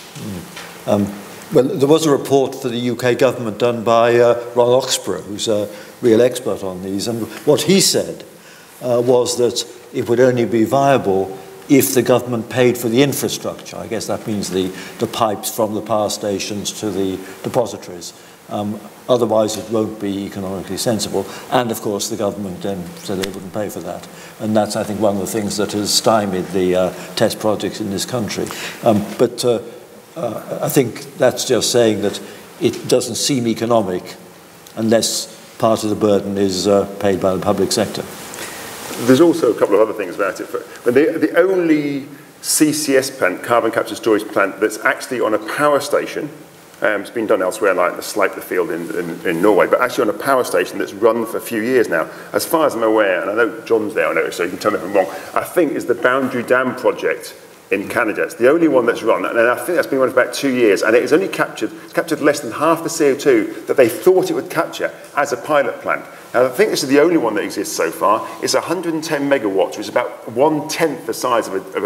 S3: Mm. Um, well, there was a report for the U K government done by uh, Ron Oxborough, who's a real expert on these, and what he said uh, was that it would only be viable if the government paid for the infrastructure. I guess that means the, the pipes from the power stations to the depositories. Um, otherwise it won't be economically sensible. And of course the government then said they wouldn't pay for that. And that's, I think, one of the things that has stymied the uh, test projects in this country. Um, but uh, uh, I think that's just saying that it doesn't seem economic unless part of the burden is uh, paid by the public sector.
S6: There's also a couple of other things about it. But the, the only C C S plant, carbon capture storage plant, that's actually on a power station, um, it's been done elsewhere, like the Sleipner field in, in, in Norway, but actually on a power station that's run for a few years now. As far as I'm aware, and I know John's there, I know, so you can tell me if I'm wrong, I think is the Boundary Dam project in Canada. It's the only one that's run, and I think that's been run for about two years, and it has only captured, it's captured less than half the C O two that they thought it would capture as a pilot plant. Now, I think this is the only one that exists so far. It's one hundred ten megawatts, which is about one-tenth the size of a, of a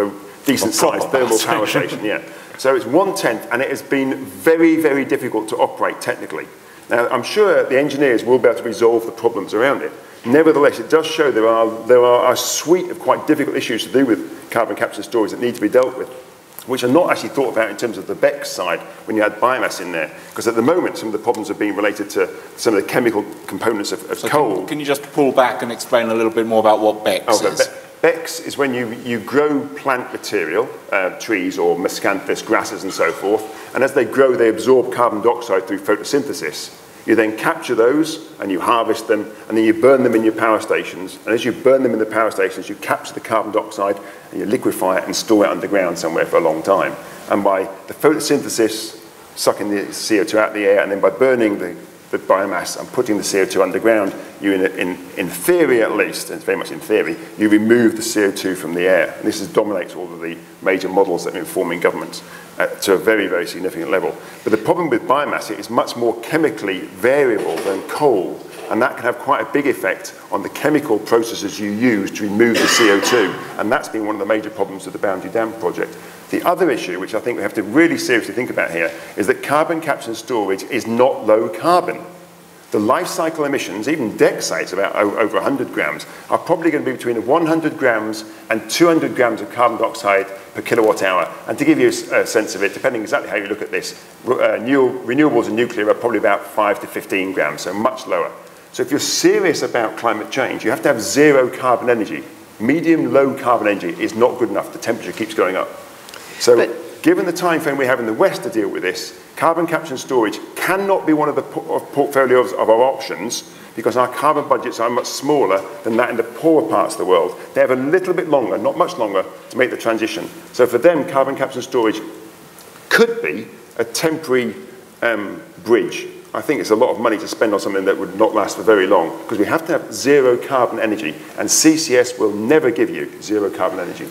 S6: decent-sized thermal power station, yeah. So it's one-tenth, and it has been very, very difficult to operate technically. Now, I'm sure the engineers will be able to resolve the problems around it. Nevertheless, it does show there are, there are a suite of quite difficult issues to do with carbon capture and storage that need to be dealt with, which are not actually thought about in terms of the B E C side when you add biomass in there. Because at the moment, some of the problems are being related to some of the chemical components of, of
S2: so
S6: coal.
S2: Can, can you just pull back and explain a little bit more about what B E C
S6: okay,
S2: is?
S6: B E C is when you, you grow plant material, uh, trees or miscanthus, grasses and so forth, and as they grow, they absorb carbon dioxide through photosynthesis. You then capture those and you harvest them, and then you burn them in your power stations. And as you burn them in the power stations, you capture the carbon dioxide and you liquefy it and store it underground somewhere for a long time. And by the photosynthesis, sucking the C O two out of the air, and then by burning the, the biomass and putting the C O two underground, you, in, in, in theory at least, and it's very much in theory, you remove the C O two from the air. And this is, dominates all of the major models that are informing governments uh, to a very, very significant level. But the problem with biomass, it is much more chemically variable than coal, and that can have quite a big effect on the chemical processes you use to remove the C O two, and that's been one of the major problems of the Boundary Dam project. The other issue, which I think we have to really seriously think about here, is that carbon capture and storage is not low carbon. The life cycle emissions, even D E C say it's about over one hundred grams, are probably going to be between one hundred grams and two hundred grams of carbon dioxide per kilowatt hour. And to give you a sense of it, depending exactly how you look at this, uh, new, renewables and nuclear are probably about five to fifteen grams, so much lower. So if you're serious about climate change, you have to have zero carbon energy. Medium, low carbon energy is not good enough. The temperature keeps going up. So but, given the time frame we have in the West to deal with this, carbon capture and storage cannot be one of the portfolios of our options because our carbon budgets are much smaller than that in the poorer parts of the world. They have a little bit longer, not much longer, to make the transition. So for them, carbon capture and storage could be a temporary um, bridge. I think it's a lot of money to spend on something that would not last for very long because we have to have zero carbon energy, and C C S will never give you zero carbon energy.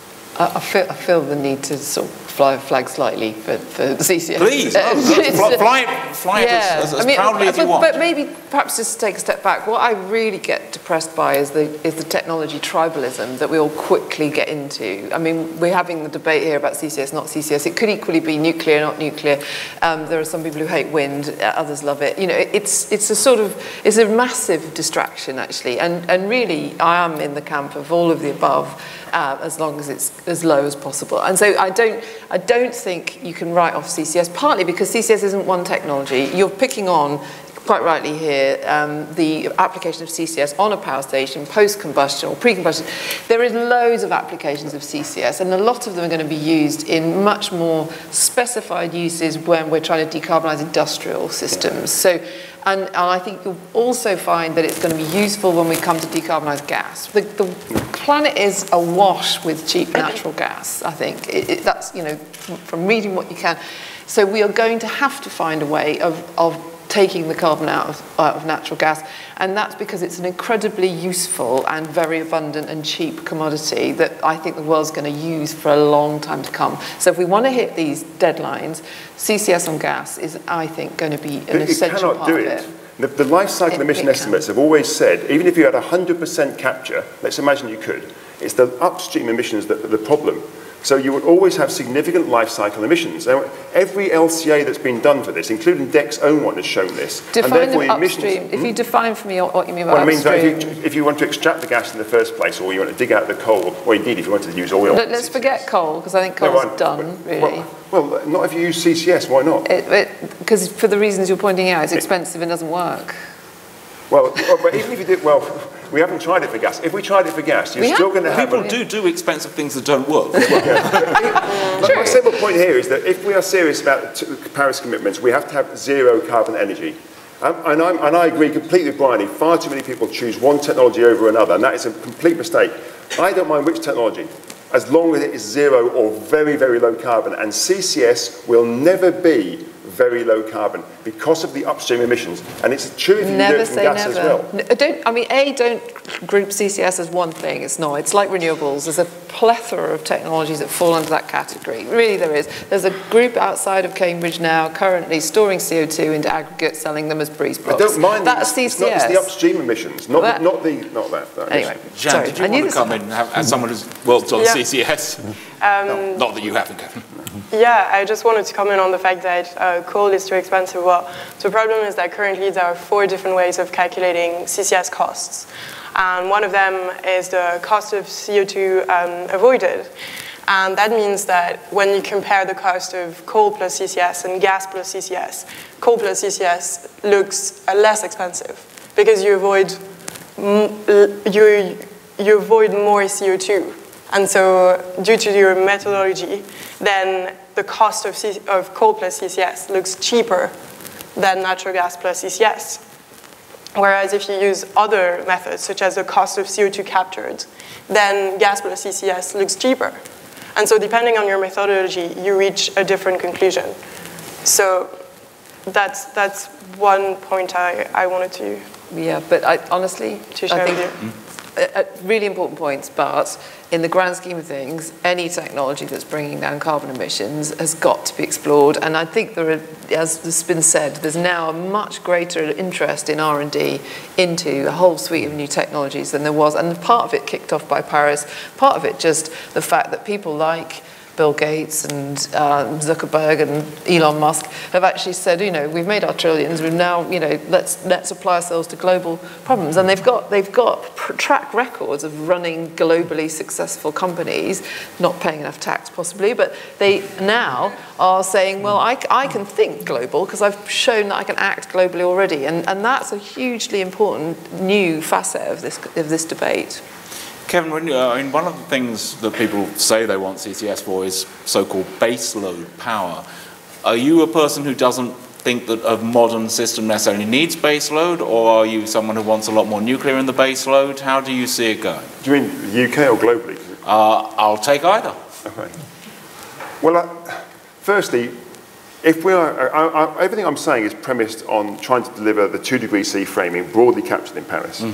S5: I feel, I feel the need to sort of fly a flag slightly for, for the C C S.
S2: Please, uh, fly, fly, fly
S5: yeah.
S2: it as, as, as
S5: I mean,
S2: proudly as
S5: but,
S2: you want.
S5: But maybe perhaps just take a step back. What I really get depressed by is the, is the technology tribalism that we all quickly get into. I mean, we're having the debate here about C C S, not C C S. It could equally be nuclear, not nuclear. Um, there are some people who hate wind, others love it. You know, it's, it's a sort of, it's a massive distraction, actually. And, and really, I am in the camp of all of the above. Uh, as long as it's as low as possible. And so I don't, I don't think you can write off C C S, partly because C C S isn't one technology. You're picking on, quite rightly here, um, the application of C C S on a power station, post-combustion or pre-combustion. There is loads of applications of C C S, and a lot of them are going to be used in much more specified uses when we're trying to decarbonise industrial systems. So. And, and I think you'll also find that it's going to be useful when we come to decarbonise gas. The, the planet is awash with cheap natural gas, I think. It, it, that's, you know, from, from reading what you can. So we are going to have to find a way of, of taking the carbon out of, out of natural gas. And that's because it's an incredibly useful and very abundant and cheap commodity that I think the world's going to use for a long time to come. So if we want to hit these deadlines, C C S on gas is, I think, going to be an
S6: but
S5: essential part
S6: do
S5: of
S6: it.
S5: it.
S6: The, the life cycle
S5: It-
S6: emission
S5: it
S6: estimates
S5: can.
S6: have always said, even if you had one hundred percent capture, let's imagine you could, it's the upstream emissions that are the problem. So you would always have significant life cycle emissions. Now, every L C A that's been done for this, including D E C's own one, has shown this.
S5: Define
S6: and
S5: them
S6: emissions,
S5: upstream. If you define for me what you mean by
S6: well, it means that
S5: upstream.
S6: if you, if you want to extract the gas in the first place, or you want to dig out the coal, or indeed if you wanted to use oil.
S5: Let, let's forget coal, because I think coal's
S6: No, right,
S5: done,
S6: but-
S5: really.
S6: Well, well, not if you use C C S, why not?
S5: Because for the reasons you're pointing out, it's expensive and doesn't work.
S6: Well, well, but even if you did, well, we haven't tried it for gas. If we tried it for gas, you're
S5: We
S6: still
S5: have.
S6: going to have...
S2: People do do expensive things that don't work.
S6: My, my simple point here is that if we are serious about the Paris commitments, we have to have zero carbon energy. Um, and, I'm, and I agree completely with Bryony. Far too many people choose one technology over another, and that is a complete mistake. I don't mind which technology, as long as it is zero or very, very low carbon. And C C S will never be very low carbon because of the upstream emissions. And it's true if you
S5: never
S6: do it from
S5: say
S6: gas
S5: never.
S6: as well.
S5: No, don't, I mean, A, don't group C C S as one thing. It's not. It's like renewables. There's a plethora of technologies that fall under that category. Really, there is. There's a group outside of Cambridge now currently storing C O two into aggregate, selling them as breeze blocks.
S6: I don't mind.
S5: That's
S6: the,
S5: C C S.
S6: It's not it's the upstream emissions, not,
S5: that,
S6: not the not that. that
S5: anyway,
S2: Jeanne,
S5: sorry,
S2: did you
S5: I
S2: want to come
S5: was,
S2: in have, as someone who's worked on
S4: yeah.
S2: C C S?
S4: Um,
S2: no, not that you haven't, Kevin.
S4: Yeah, I just wanted to comment on the fact that uh, coal is too expensive. Well, the problem is that currently there are four different ways of calculating C C S costs. And one of them is the cost of C O two um, avoided. And that means that when you compare the cost of coal plus C C S and gas plus C C S, coal plus C C S looks uh, less expensive because you avoid, you, you avoid more C O two. And so due to your methodology, then the cost of, C of coal plus C C S looks cheaper than natural gas plus C C S. Whereas if you use other methods, such as the cost of C O two captured, then gas plus C C S looks cheaper. And so depending on your methodology, you reach a different conclusion. So that's, that's one point I, I wanted to
S5: yeah, but I, honestly,
S4: to share
S5: I think
S4: with you.
S5: Uh, really important points, but in the grand scheme of things, any technology that's bringing down carbon emissions has got to be explored. And I think there are, as has been said, there's now a much greater interest in R and D into a whole suite of new technologies than there was. And part of it kicked off by Paris, part of it just the fact that people like Bill Gates and uh, Zuckerberg and Elon Musk have actually said, you know, we've made our trillions, we've now, you know, let's let's apply ourselves to global problems. And they've got they've got track records of running globally successful companies, not paying enough tax possibly, but they now are saying, well, I, I can think global because I've shown that I can act globally already, and and that's a hugely important new facet of this of this debate.
S2: Kevin, when you, uh, I mean, one of the things that people say they want C C S for is so-called baseload power. Are you a person who doesn't think that a modern system necessarily needs baseload, or are you someone who wants a lot more nuclear in the baseload? How do you see it going?
S6: Do you mean the U K or globally?
S2: Uh, I'll take either.
S6: Okay. Well, uh, firstly, if we are, I, I, everything I'm saying is premised on trying to deliver the two degree C framing broadly captured in Paris. Mm.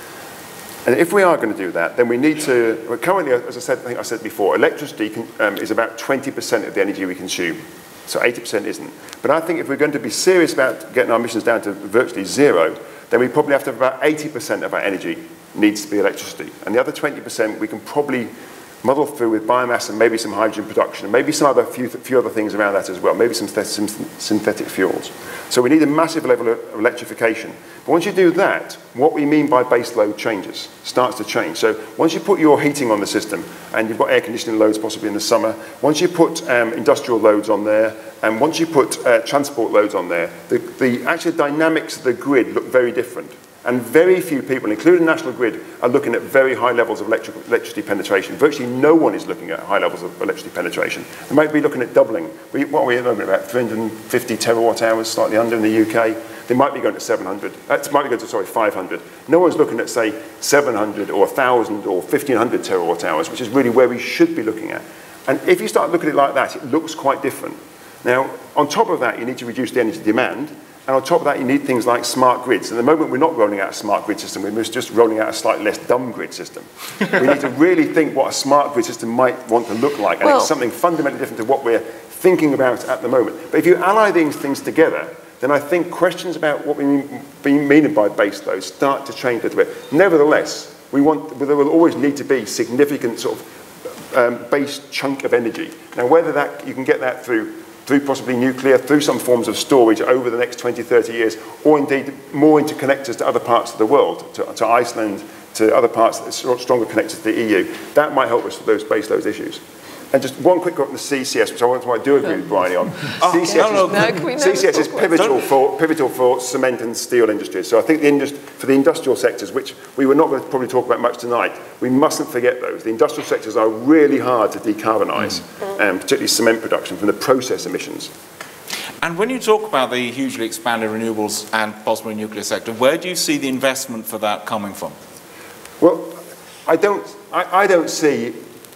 S6: And if we are going to do that, then we need to, well, currently, as I said, I think I said before, electricity can, um, is about twenty percent of the energy we consume. So eighty percent isn't. But I think if we're going to be serious about getting our emissions down to virtually zero, then we probably have to have about eighty percent of our energy needs to be electricity. And the other twenty percent we can probably muddle through with biomass and maybe some hydrogen production, and maybe some other few, few other things around that as well, maybe some, some synthetic fuels. So we need a massive level of electrification. But once you do that, what we mean by base load changes, starts to change. So once you put your heating on the system, and you've got air conditioning loads possibly in the summer, once you put um, industrial loads on there, and once you put uh, transport loads on there, the, the actual dynamics of the grid look very different. And very few people, including National Grid, are looking at very high levels of electric, electricity penetration. Virtually no one is looking at high levels of electricity penetration. They might be looking at doubling. We, what are we looking at, about three hundred fifty terawatt hours, slightly under in the U K. They might be going to seven hundred. Uh, might be going to, sorry, five hundred. No one's looking at, say, seven hundred or one thousand or fifteen hundred terawatt hours, which is really where we should be looking at. And if you start looking at it like that, it looks quite different. Now, on top of that, you need to reduce the energy demand. And on top of that, you need things like smart grids. At the moment, we're not rolling out a smart grid system. We're just rolling out a slightly less dumb grid system. We need to really think what a smart grid system might want to look like. And well, it's something fundamentally different to what we're thinking about at the moment. But if you ally these things together, then I think questions about what we mean, mean by base load start to change a little bit. Nevertheless, we want, there will always need to be significant sort of um, base chunk of energy. Now, whether that you can get that through through possibly nuclear, through some forms of storage over the next twenty, thirty years, or indeed more interconnectors to other parts of the world, to, to Iceland, to other parts that are stronger connected to the E U. That might help us with those base load issues. And just one quick look at the C C S, which I, want, I do agree with Bryony on.
S2: Oh,
S6: C C S,
S2: no, no,
S6: is, no, C C S is pivotal for, pivotal for cement and steel industries. So I think the industry, for the industrial sectors, which we were not going to probably talk about much tonight, we mustn't forget those. The industrial sectors are really hard to decarbonise, mm. um, particularly cement production, from the process emissions.
S2: And when you talk about the hugely expanded renewables and possibly nuclear sector, where do you see the investment for that coming from?
S6: Well, I don't, I, I don't see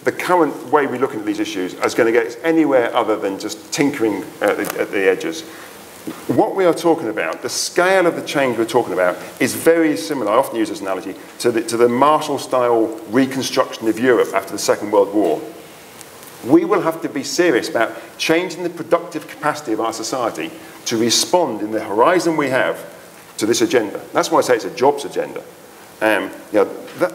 S6: the current way we're looking at these issues is going to get us anywhere other than just tinkering at the, at the edges. What we are talking about, the scale of the change we're talking about, is very similar, I often use this analogy, to the, to the Marshall-style reconstruction of Europe after the Second World War. We will have to be serious about changing the productive capacity of our society to respond in the horizon we have to this agenda. That's why I say it's a jobs agenda. Um, you know, that,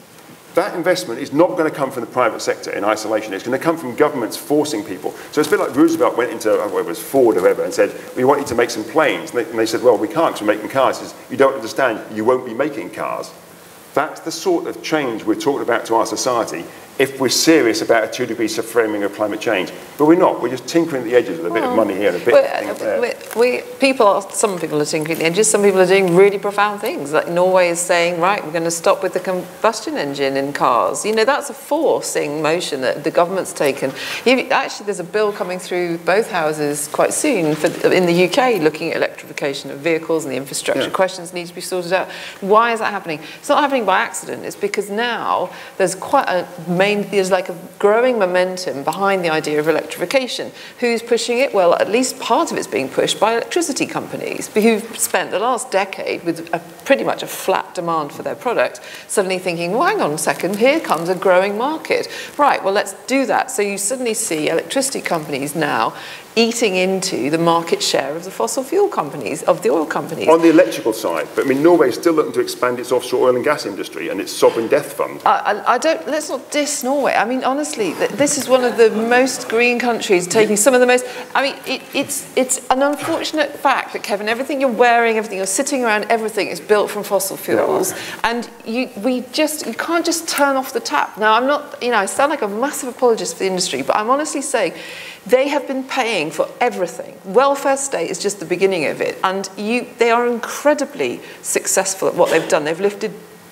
S6: that investment is not going to come from the private sector in isolation. It's going to come from governments forcing people. So it's a bit like Roosevelt went into, whether it was Ford or whatever, and said, we want you to make some planes. And they, and they said, well, we can't because we're making cars. He says, you don't understand, you won't be making cars. That's the sort of change we're talking about to our society if we're serious about a two degree framing of climate change. But we're not. We're just tinkering at the edges with a bit well, of money here and a bit of things there.
S5: We, we, people are, some people are tinkering at the edges, some people are doing really profound things. Like Norway is saying, right, we're going to stop with the combustion engine in cars. You know, that's a forcing motion that the government's taken. Actually, there's a bill coming through both houses quite soon for, in the U K looking at electrification of vehicles, and the infrastructure yeah. questions need to be sorted out. Why is that happening? It's not happening by accident. It's because now there's quite a main there's like a growing momentum behind the idea of electrification. Who's pushing it? Well, at least part of it's being pushed by electricity companies who've spent the last decade with a, pretty much a flat demand for their product, suddenly thinking, well, hang on a second, here comes a growing market. Right, well, let's do that. So you suddenly see electricity companies now eating into the market share of the fossil fuel companies, of the oil companies.
S6: On the electrical side, but I mean, Norway is still looking to expand its offshore oil and gas industry and its sovereign death fund.
S5: I, I, I don't, let's not diss Norway. I mean, honestly, this is one of the most green countries, taking some of the most, I mean, it, it's, it's an unfortunate fact that, Kevin, everything you're wearing, everything you're sitting around, everything is built from fossil fuels. Yeah. And you, we just, you can't just turn off the tap. Now, I'm not, you know, I sound like a massive apologist for the industry, but I'm honestly saying, they have been paying for everything. Welfare state is just the beginning of it. And you, they are incredibly successful at what they've done. They've lifted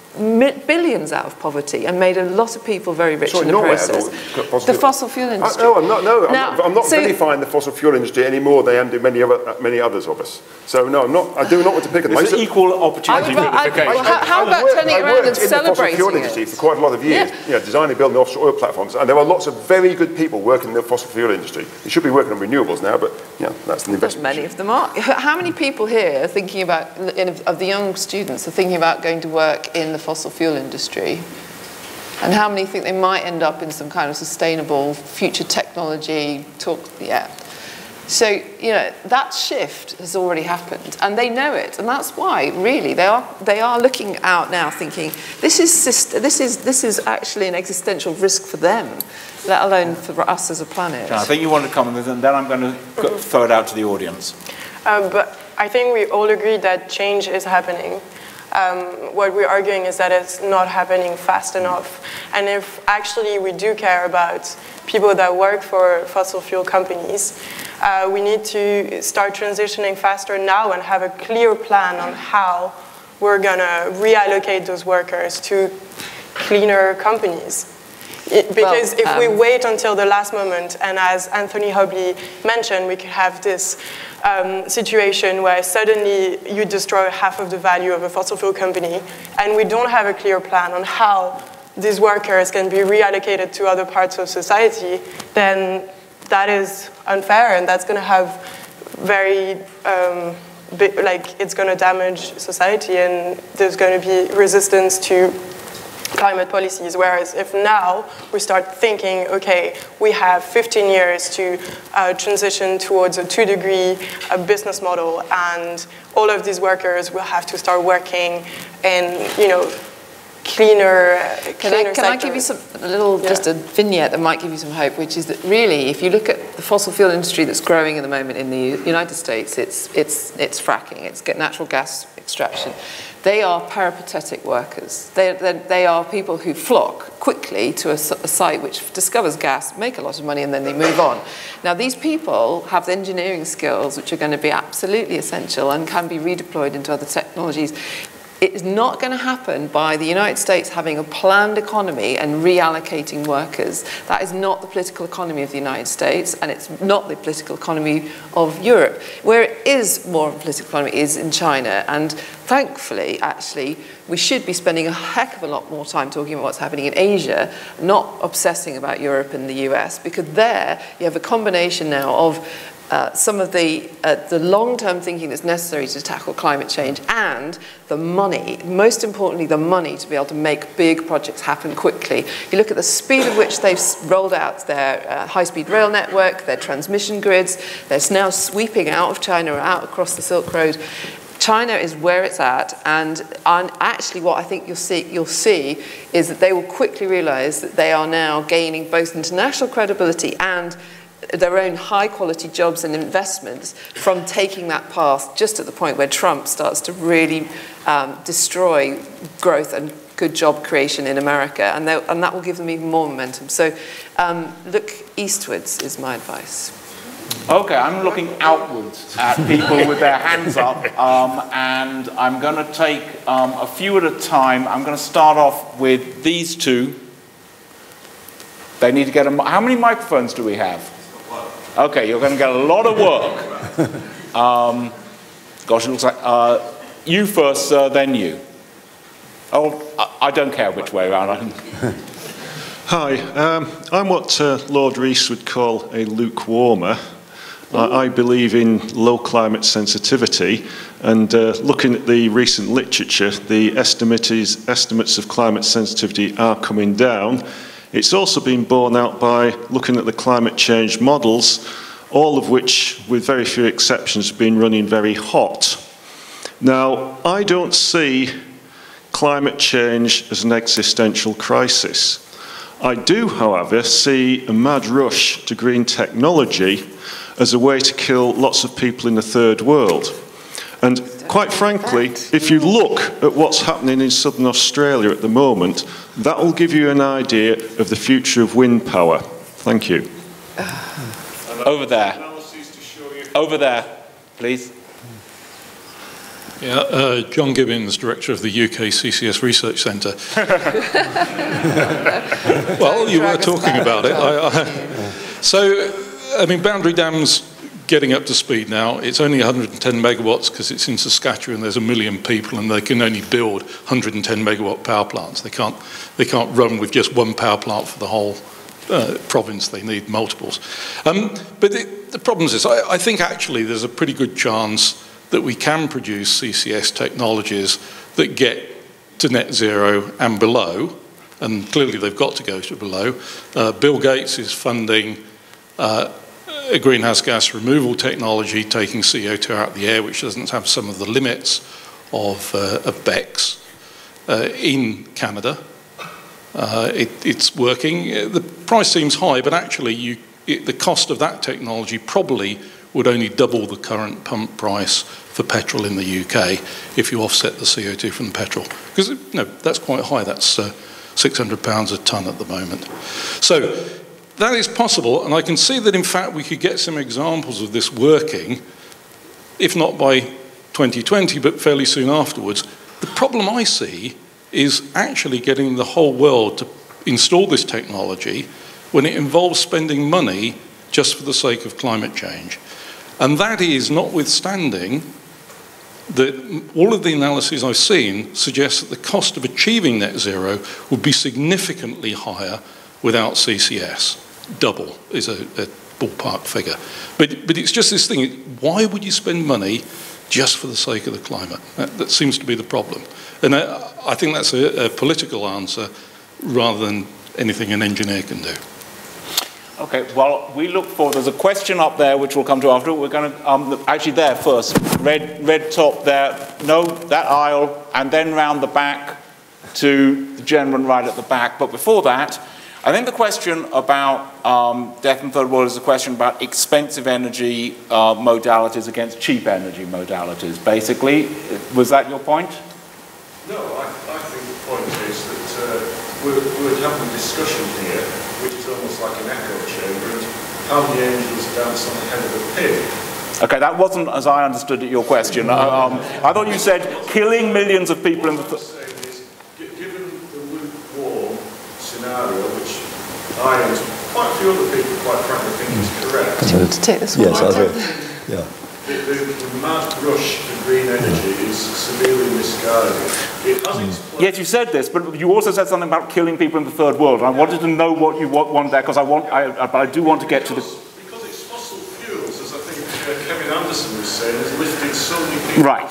S5: billions out of poverty and made a lot of people very rich
S6: Sorry,
S5: in the
S6: Norway
S5: process.
S6: Fossil
S5: the fossil fuel industry.
S6: I, no, I'm not, no,
S5: now,
S6: I'm not, I'm not
S5: so,
S6: vilifying the fossil fuel industry any more than do many, other, many others of us. So no, I'm not, I do not want to pick at them.
S2: It's an equal opportunity.
S5: I, I, I, how, how about
S6: worked,
S5: turning it around and celebrating it? I worked in the fossil fuel industry for quite a lot of years, yeah. you know, designing and building offshore oil platforms, and there are lots of very good people working in the fossil fuel industry. They should be working on renewables now, but you know, that's an investment. Many
S6: issue.
S5: of them are. How many people here are thinking about, of the young students, are thinking about going to work in the fossil fuel industry? And how many think they might end up in some kind of sustainable future technology talk? Yeah. So, you know, that shift has already happened, and they know it, and that's why, really, they are they are looking out now, thinking this is this is this is actually an existential risk for them, let alone for us as a planet.
S2: I think you want to comment, and then I'm going to throw it out to the audience.
S4: Um, but I think we all agree that change is happening. Um, what we're arguing is that it's not happening fast enough. And if actually we do care about people that work for fossil fuel companies, uh, we need to start transitioning faster now and have a clear plan on how we're going to reallocate those workers to cleaner companies. It, because well, um, if we wait until the last moment, and as Anthony Hobley mentioned, we could have this um, situation where suddenly you destroy half of the value of a fossil fuel company, and we don't have a clear plan on how these workers can be reallocated to other parts of society, then that is unfair, and that's going to have very, um, big, like, it's going to damage society, and there's going to be resistance to climate policies, whereas if now we start thinking, okay, we have fifteen years to uh, transition towards a two degree uh, business model, and all of these workers will have to start working in, you know, cleaner, uh,
S5: can
S4: cleaner
S5: I, Can I give you some, a little, yeah. just a vignette that might give you some hope, which is that really, if you look at the fossil fuel industry that's growing at the moment in the United States, it's, it's, it's fracking, it's natural gas extraction. They are peripatetic workers. They, they, they are people who flock quickly to a, a site which discovers gas, make a lot of money, and then they move on. Now, these people have engineering skills which are going to be absolutely essential and can be redeployed into other technologies. It is not going to happen by the United States having a planned economy and reallocating workers. That is not the political economy of the United States, and it's not the political economy of Europe. Where it is more of a political economy is in China, and thankfully, actually, we should be spending a heck of a lot more time talking about what's happening in Asia, not obsessing about Europe and the U S, because there you have a combination now of uh, some of the, uh, the long-term thinking that's necessary to tackle climate change and the money, most importantly, the money to be able to make big projects happen quickly. You look at the speed at which they've rolled out their uh, high-speed rail network, their transmission grids, they're now sweeping out of China, out across the Silk Road. China is where it's at, and, and actually what I think you'll see, you'll see is that they will quickly realize that they are now gaining both international credibility and their own high-quality jobs and investments from taking that path just at the point where Trump starts to really um, destroy growth and good job creation in America, and, and that will give them even more momentum. So um, look eastwards is my advice.
S2: Okay, I'm looking outwards at people with their hands up, um, and I'm going to take um, a few at a time. I'm going to start off with these two. They need to get a... How many microphones do we have? Okay, you're going to get a lot of work. Um, gosh, it looks like... Uh, you first, sir, then you. Oh, I, I don't care which way around. I can...
S7: Hi, um, I'm what uh, Lord Rees would call a lukewarmer. I, I believe in low climate sensitivity, and uh, looking at the recent literature, the estimates, estimates of climate sensitivity are coming down. It's also been borne out by looking at the climate change models, all of which, with very few exceptions, have been running very hot. Now, I don't see climate change as an existential crisis. I do, however, see a mad rush to green technology as a way to kill lots of people in the third world. And quite frankly, if you look at what's happening in southern Australia at the moment, that will give you an idea of the future of wind power. Thank you.
S2: Over there. Over there, please.
S8: Yeah, uh, John Gibbons, Director of the U K C C S Research Centre. Well, you were talking about it. I, I, so, I mean, Boundary Dam's getting up to speed now. It's only one hundred ten megawatts because it's in Saskatchewan. There's a million people, and they can only build one hundred ten megawatt power plants. They can't, they can't run with just one power plant for the whole uh, province. They need multiples. Um, but the, the problem is this. I, I think actually there's a pretty good chance that we can produce C C S technologies that get to net zero and below, and clearly they've got to go to below. Uh, Bill Gates is funding uh, a greenhouse gas removal technology, taking C O two out of the air, which doesn't have some of the limits of, uh, of B E C S uh, in Canada. Uh, it, it's working. The price seems high, but actually you, it, the cost of that technology probably would only double the current pump price for petrol in the U K if you offset the C O two from the petrol. Because, no, that's quite high. That's uh, six hundred pounds a tonne at the moment. So that is possible, and I can see that, in fact, we could get some examples of this working, if not by twenty twenty, but fairly soon afterwards. The problem I see is actually getting the whole world to install this technology when it involves spending money just for the sake of climate change. And that is notwithstanding that all of the analyses I've seen suggest that the cost of achieving net zero would be significantly higher without C C S. Double is a, a ballpark figure. But, but it's just this thing, why would you spend money just for the sake of the climate? That, that seems to be the problem. And I, I think that's a, a political answer rather than anything an engineer can do.
S2: Okay, well, we look for, there's a question up there which we'll come to after. We're going to, um, actually there first, red, red top there, no, that aisle, and then round the back to the gentleman right at the back. But before that, I think the question about um, death in third world is a question about expensive energy uh, modalities against cheap energy modalities, basically. Was that your point?
S9: No, I, I think the point is that uh, we're, we're having a discussion here which is almost like an echo chamber, and how the angels dance on the head of a pig.
S2: Okay, that wasn't as I understood it, your question. Um, I thought you said killing millions of people in the...
S9: What I'm saying is, given the lukewarm scenario, which I and quite a few other people, quite frankly, think is correct.
S5: Do you want to take this one?
S3: Yes, I do. Yeah.
S9: The, the, the mad rush for green energy is severely Guardian. It has explained...
S2: Yes, you said this, but you also said something about killing people in the third world. And I wanted to know what you want there, because I want, I, but I do want to get to the...
S9: Because it's fossil fuels, as I think uh, Kevin Anderson was saying, has lifted so many people.
S2: Right.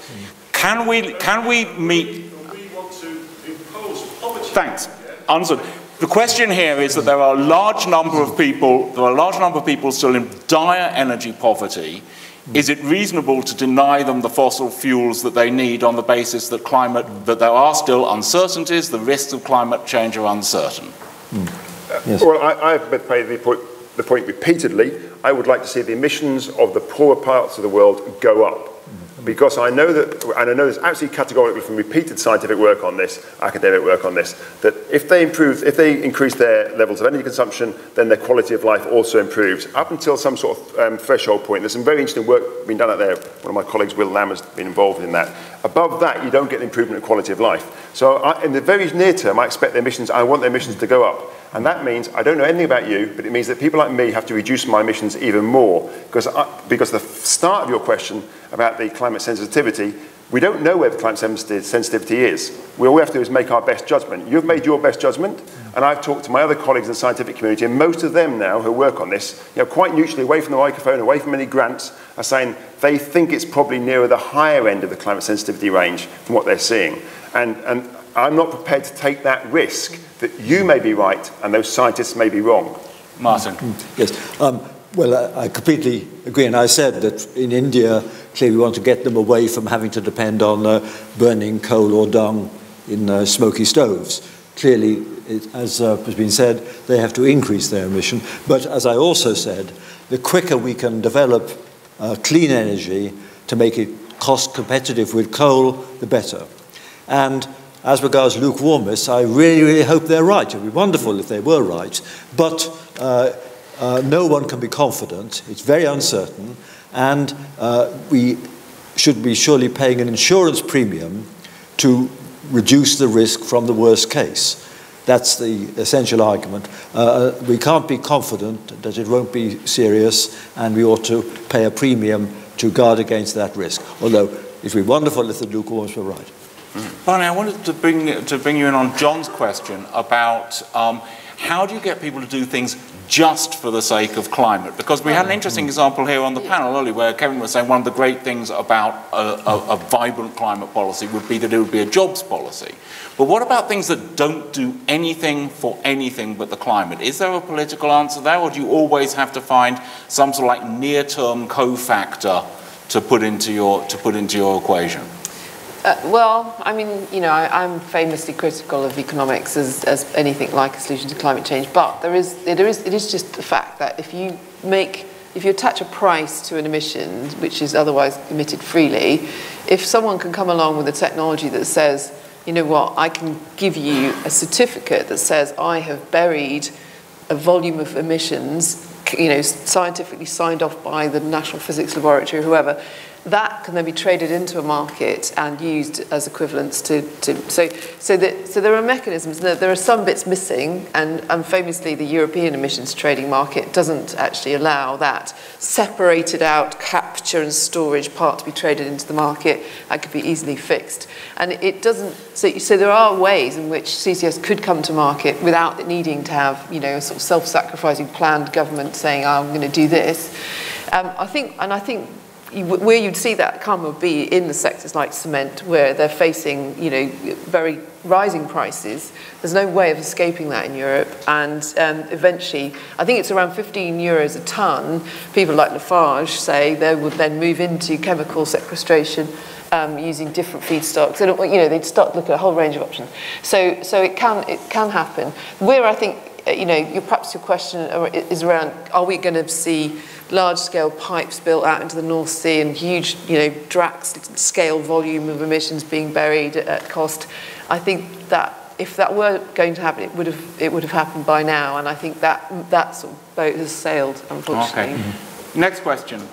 S2: Can we, can we meet...
S9: We want to impose poverty.
S2: Thanks. Answered. The question here is that there are a large number of people, there are a large number of people still in dire energy poverty. Is it reasonable to deny them the fossil fuels that they need on the basis that climate, that there are still uncertainties, the risks of climate change are uncertain?
S6: Mm. Uh, yes. Well, I, I've made the point, the point repeatedly. I would like to see the emissions of the poorer parts of the world go up. Because I know that, and I know there's absolutely categorically from repeated scientific work on this, academic work on this, that if they improve, if they increase their levels of energy consumption, then their quality of life also improves, up until some sort of um, threshold point. There's some very interesting work being done out there. One of my colleagues, Will Lamb, has been involved in that. Above that, you don't get an improvement in quality of life. So I, in the very near term, I expect the emissions, I want the emissions to go up. And that means, I don't know anything about you, but it means that people like me have to reduce my emissions even more. Because, I, because the start of your question about the climate sensitivity, we don't know where the climate sensitivity is. We all we have to do is make our best judgment. You've made your best judgment, and I've talked to my other colleagues in the scientific community, and most of them now who work on this, you know, quite neutrally, away from the microphone, away from any grants, are saying they think it's probably nearer the higher end of the climate sensitivity range from what they're seeing. And, and I'm not prepared to take that risk that you may be right and those scientists may be wrong.
S2: Martin.
S3: Yes. Um, well, I, I completely agree. And I said that in India, clearly we want to get them away from having to depend on uh, burning coal or dung in uh, smoky stoves. Clearly, it, as uh, has been said, they have to increase their emission. But as I also said, the quicker we can develop uh, clean energy to make it cost competitive with coal, the better. And as regards lukewarmists, I really, really hope they're right. It would be wonderful if they were right. But uh, uh, no one can be confident. It's very uncertain. And uh, we should be surely paying an insurance premium to reduce the risk from the worst case. That's the essential argument. Uh, we can't be confident that it won't be serious, and we ought to pay a premium to guard against that risk. Although it would be wonderful if the lukewarmists were right.
S2: Barney, I wanted to bring, to bring you in on John's question about um, how do you get people to do things just for the sake of climate? Because we had an interesting example here on the panel earlier where Kevin was saying one of the great things about a, a, a vibrant climate policy would be that it would be a jobs policy. But what about things that don't do anything for anything but the climate? Is there a political answer there, or do you always have to find some sort of like near-term cofactor to put into your, to put into your equation?
S5: Uh, well, I mean, you know, I, I'm famously critical of economics as, as anything like a solution to climate change, but there is, there is, it is just the fact that if you make, if you attach a price to an emission, which is otherwise emitted freely, if someone can come along with a technology that says, you know what, I can give you a certificate that says I have buried a volume of emissions, you know, scientifically signed off by the National Physics Laboratory or whoever, that can then be traded into a market and used as equivalents to, to so so that so there are mechanisms. There are some bits missing, and, and famously the European emissions trading market doesn't actually allow that separated out capture and storage part to be traded into the market. That could be easily fixed, and it doesn't. So so there are ways in which C C S could come to market without needing to have, you know, a sort of self-sacrificing planned government saying, oh, I'm going to do this. Um, I think, and I think. Where you'd see that come would be in the sectors like cement, where they're facing, you know, very rising prices. There's no way of escaping that in Europe, and um, eventually, I think it's around fifteen euros a tonne. People like Lafarge say they would then move into chemical sequestration um, using different feedstocks. They don't, you know, they'd start to look at a whole range of options. So, so it can it can happen. Where I think, you know, your, perhaps your question is around: are we going to see large-scale pipes built out into the North Sea and huge, you know, Drax-scale volume of emissions being buried at cost? I think that if that were going to happen, it would have it would have happened by now, and I think that that sort of boat has sailed, unfortunately.
S2: Okay. Mm-hmm. Next question.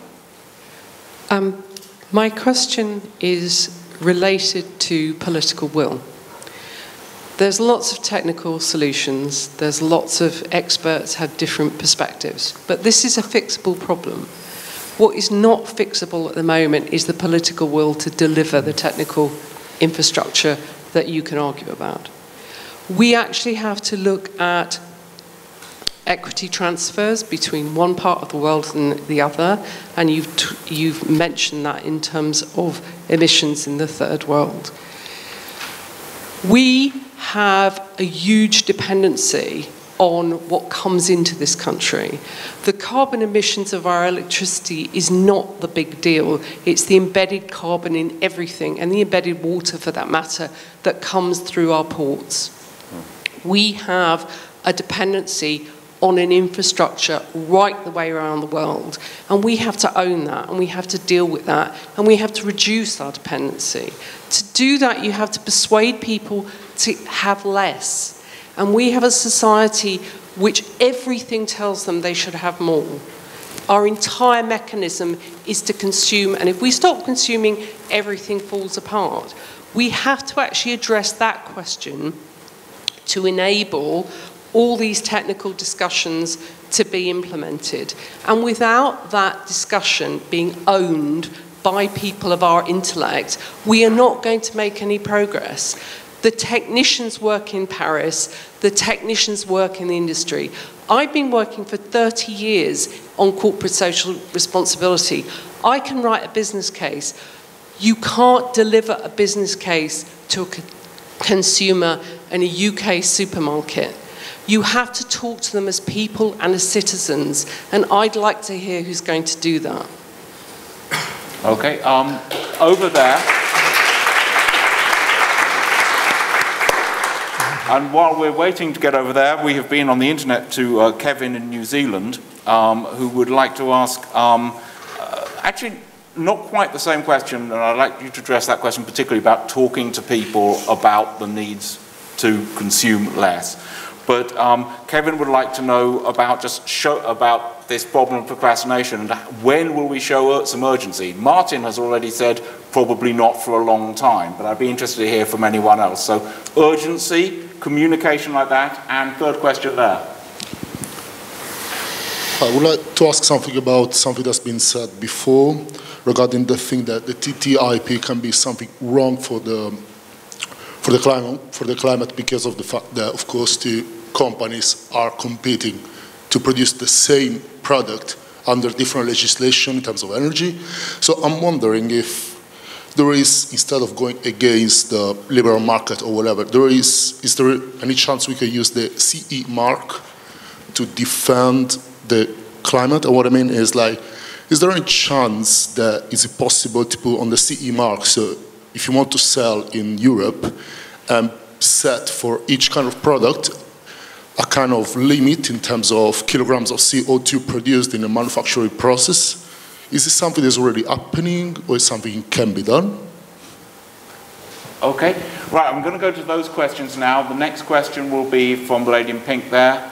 S10: Um, my question is related to political will. There's lots of technical solutions, there's lots of experts have different perspectives, but this is a fixable problem. What is not fixable at the moment is the political will to deliver the technical infrastructure that you can argue about. We actually have to look at equity transfers between one part of the world and the other, and you've, t you've mentioned that in terms of emissions in the third world. We have a huge dependency on what comes into this country. The carbon emissions of our electricity is not the big deal. It's the embedded carbon in everything, and the embedded water, for that matter, that comes through our ports. We have a dependency on an infrastructure right the way around the world, and we have to own that, and we have to deal with that, and we have to reduce our dependency. To do that, you have to persuade people to have less. And we have a society which everything tells them they should have more. Our entire mechanism is to consume, and if we stop consuming, everything falls apart. We have to actually address that question to enable all these technical discussions to be implemented. And without that discussion being owned by people of our intellect, we are not going to make any progress. The technicians work in Paris, the technicians work in the industry. I've been working for thirty years on corporate social responsibility. I can write a business case. You can't deliver a business case to a co consumer in a U K supermarket. You have to talk to them as people and as citizens, and I'd like to hear who's going to do that.
S2: Okay, um, over there. And while we're waiting to get over there, we have been on the internet to uh, Kevin in New Zealand, um, who would like to ask, um, uh, actually not quite the same question, and I'd like you to address that question particularly about talking to people about the needs to consume less. But um, Kevin would like to know about just show about this problem of procrastination and when will we show some urgency? Martin has already said probably not for a long time, but I'd be interested to hear from anyone else. So urgency, communication like that, and third question there.
S11: I would like to ask something about something that's been said before regarding the thing that the T T I P can be something wrong for the for the climate for the climate because of the fact that, of course, the companies are competing to produce the same product under different legislation in terms of energy. So I'm wondering if there is, instead of going against the liberal market or whatever, there is, is there any chance we could use the C E mark to defend the climate? And what I mean is, like, is there any chance that is it possible to put on the C E mark, so if you want to sell in Europe, um, set for each kind of product a kind of limit in terms of kilograms of C O two produced in the manufacturing process? Is this something that's already happening, or is something can be done?
S2: Okay, right, I'm going to go to those questions now. The next question will be from the lady in pink there.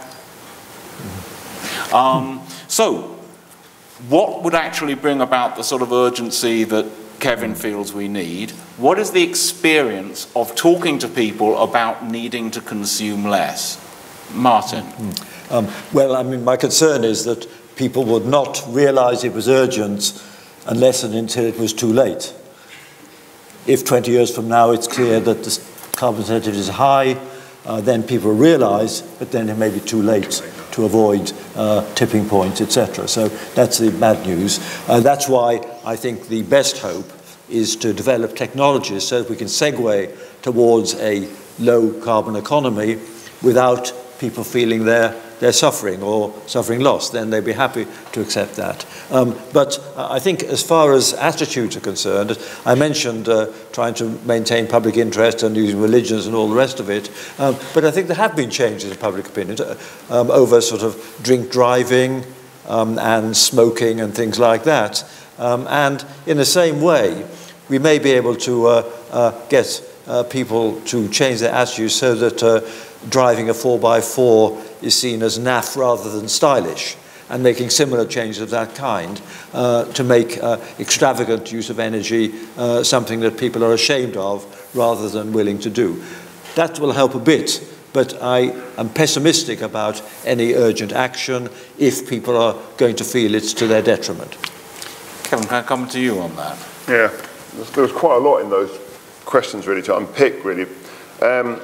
S2: Um, so, what would actually bring about the sort of urgency that Kevin feels we need? What is the experience of talking to people about needing to consume less? Martin.
S3: Mm. Um, well, I mean, my concern is that people would not realize it was urgent unless and until it was too late. If twenty years from now it's clear that the carbon sensitivity is high, uh, then people realize, but then it may be too late to avoid uh, tipping points, et cetera. So that's the bad news. Uh, that's why I think the best hope is to develop technologies so that we can segue towards a low carbon economy without people feeling they're, they're suffering or suffering loss. Then they'd be happy to accept that. Um, but uh, I think as far as attitudes are concerned, I mentioned uh, trying to maintain public interest and using religions and all the rest of it, um, but I think there have been changes in public opinion uh, um, over sort of drink driving um, and smoking and things like that. Um, and in the same way, we may be able to uh, uh, get uh, people to change their attitudes so that uh, driving a four by four is seen as naff rather than stylish, and making similar changes of that kind uh, to make uh, extravagant use of energy uh, something that people are ashamed of rather than willing to do. That will help a bit, but I am pessimistic about any urgent action if people are going to feel it's to their detriment.
S2: Kevin, can I come to you on that?
S6: Yeah, there was quite a lot in those questions really to unpick, really. Um,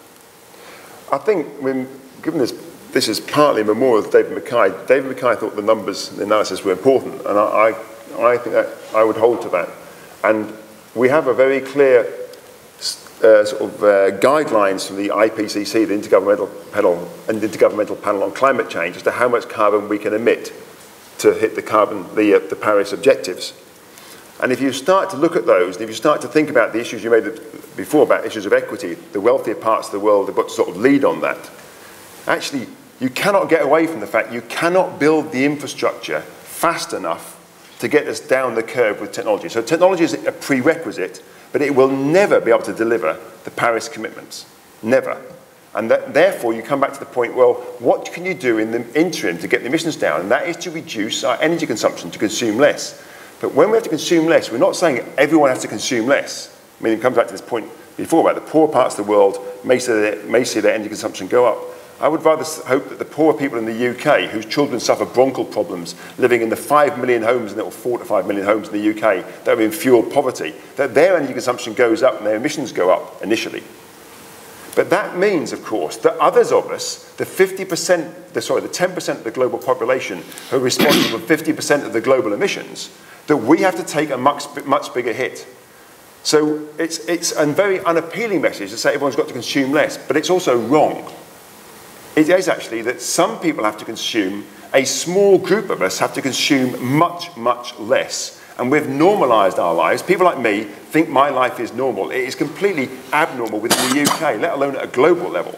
S6: I think, I mean, given this, this is partly a memorial of David Mackay. David Mackay thought the numbers, the analysis were important, and I, I, I think that I would hold to that. And we have a very clear uh, sort of uh, guidelines from the I P C C, the Intergovernmental Panel, and the Intergovernmental Panel on Climate Change, as to how much carbon we can emit to hit the carbon, the, uh, the Paris objectives. And if you start to look at those, and if you start to think about the issues you made before about issues of equity, the wealthier parts of the world have got to sort of lead on that. Actually, you cannot get away from the fact you cannot build the infrastructure fast enough to get us down the curve with technology. So technology is a prerequisite, but it will never be able to deliver the Paris commitments. Never. And that, therefore, you come back to the point, well, what can you do in the interim to get the emissions down? And that is to reduce our energy consumption, to consume less. But when we have to consume less, we're not saying everyone has to consume less. I mean, it comes back to this point before about the poor parts of the world may see their, may see their energy consumption go up. I would rather hope that the poor people in the U K, whose children suffer bronchial problems, living in the five million homes, or four to five million homes in the U K that are in fuel poverty, that their energy consumption goes up and their emissions go up initially. But that means, of course, that others of us, the fifty percent, the, sorry, the ten percent of the global population who are responsible for fifty percent of the global emissions, that we have to take a much, much bigger hit. So it's, it's a very unappealing message to say everyone's got to consume less, but it's also wrong. It is actually that some people have to consume, a small group of us have to consume much, much less. And we've normalised our lives. People like me think my life is normal. It is completely abnormal within the U K, let alone at a global level.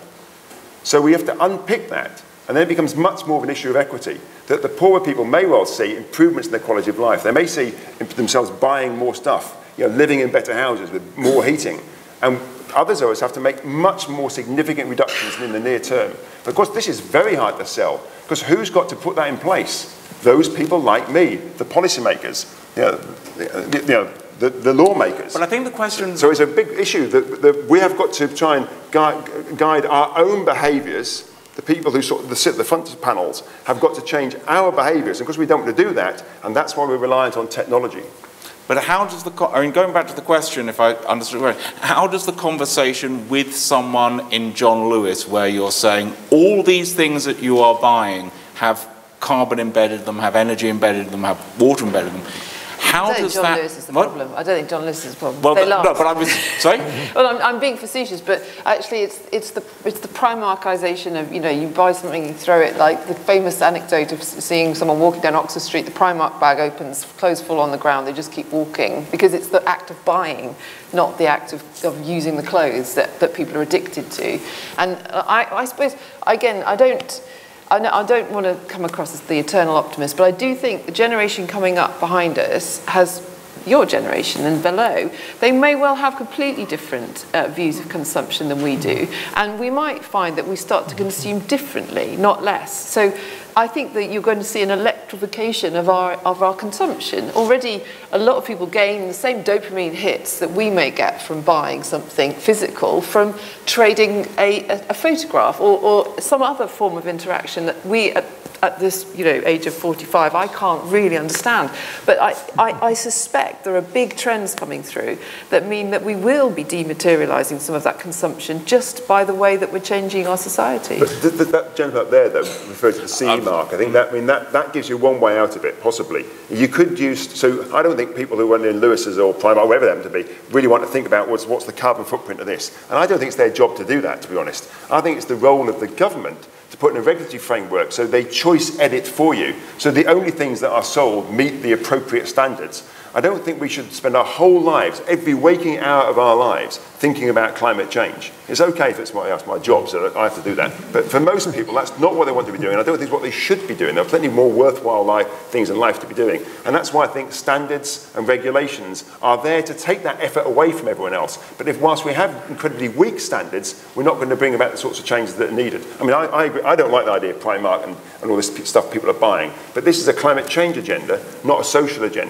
S6: So we have to unpick that. And then it becomes much more of an issue of equity, that the poorer people may well see improvements in their quality of life. They may see themselves buying more stuff, you know, living in better houses with more heating. And others of us have to make much more significant reductions in the near term. But of course, this is very hard to sell, because who's got to put that in place? Those people like me, the policymakers, you know, the, you know, the, the lawmakers.
S2: But I think the question...
S6: So it's a big issue that, that we have got to try and guide, guide our own behaviours. The people who sort of sit at the front of the panels have got to change our behaviours, and because we don't want to do that, and that's why we're reliant on technology.
S2: But how does the, I mean, going back to the question, if I understood right, how does the conversation with someone in John Lewis, where you're saying all these things that you are buying have carbon embedded in them, have energy embedded in them, have water embedded in them, how
S5: I don't
S2: does
S5: think John
S2: that...
S5: Lewis is the
S2: what?
S5: problem. I don't think John Lewis is the problem.
S2: Well,
S5: they
S2: but,
S5: laugh.
S2: no, but I was... Sorry?
S5: Well, I'm, I'm being facetious, but actually it's, it's, the, it's the Primarkisation of, you know, you buy something, you throw it, like the famous anecdote of seeing someone walking down Oxford Street, the Primark bag opens, clothes fall on the ground, they just keep walking, because it's the act of buying, not the act of, of using the clothes that, that people are addicted to. And I, I suppose, again, I don't... I don't want to come across as the eternal optimist, but I do think the generation coming up behind us has, your generation and below, they may well have completely different uh, views of consumption than we do, and we might find that we start to consume differently, not less. So I think that you're going to see an electrification of our, of our consumption. Already, a lot of people gain the same dopamine hits that we may get from buying something physical, from trading a, a, a photograph or, or some other form of interaction that we, at, at this you know, age of forty-five, I can't really understand. But I, I, I suspect there are big trends coming through that mean that we will be dematerialising some of that consumption just by the way that we're changing our society.
S6: But th th that gentleman up there, though, referred to the C mark. I think that, I mean, that, that gives you one way out of it, possibly. You could use, so I don't think people who run in Lewis's or Primark, wherever they happen to be, really want to think about what's, what's the carbon footprint of this. And I don't think it's their job to do that, to be honest. I think it's the role of the government to put in a regulatory framework so they choice edit for you. So the only things that are sold meet the appropriate standards. I don't think we should spend our whole lives, every waking hour of our lives, thinking about climate change. It's okay if it's my, it's my job, so I have to do that. But for most people, that's not what they want to be doing. I don't think it's what they should be doing. There are plenty more worthwhile life, things in life to be doing. And that's why I think standards and regulations are there to take that effort away from everyone else. But if whilst we have incredibly weak standards, we're not going to bring about the sorts of changes that are needed. I mean, I, I, agree. I don't like the idea of Primark and, and all this stuff people are buying. But this is a climate change agenda, not a social agenda.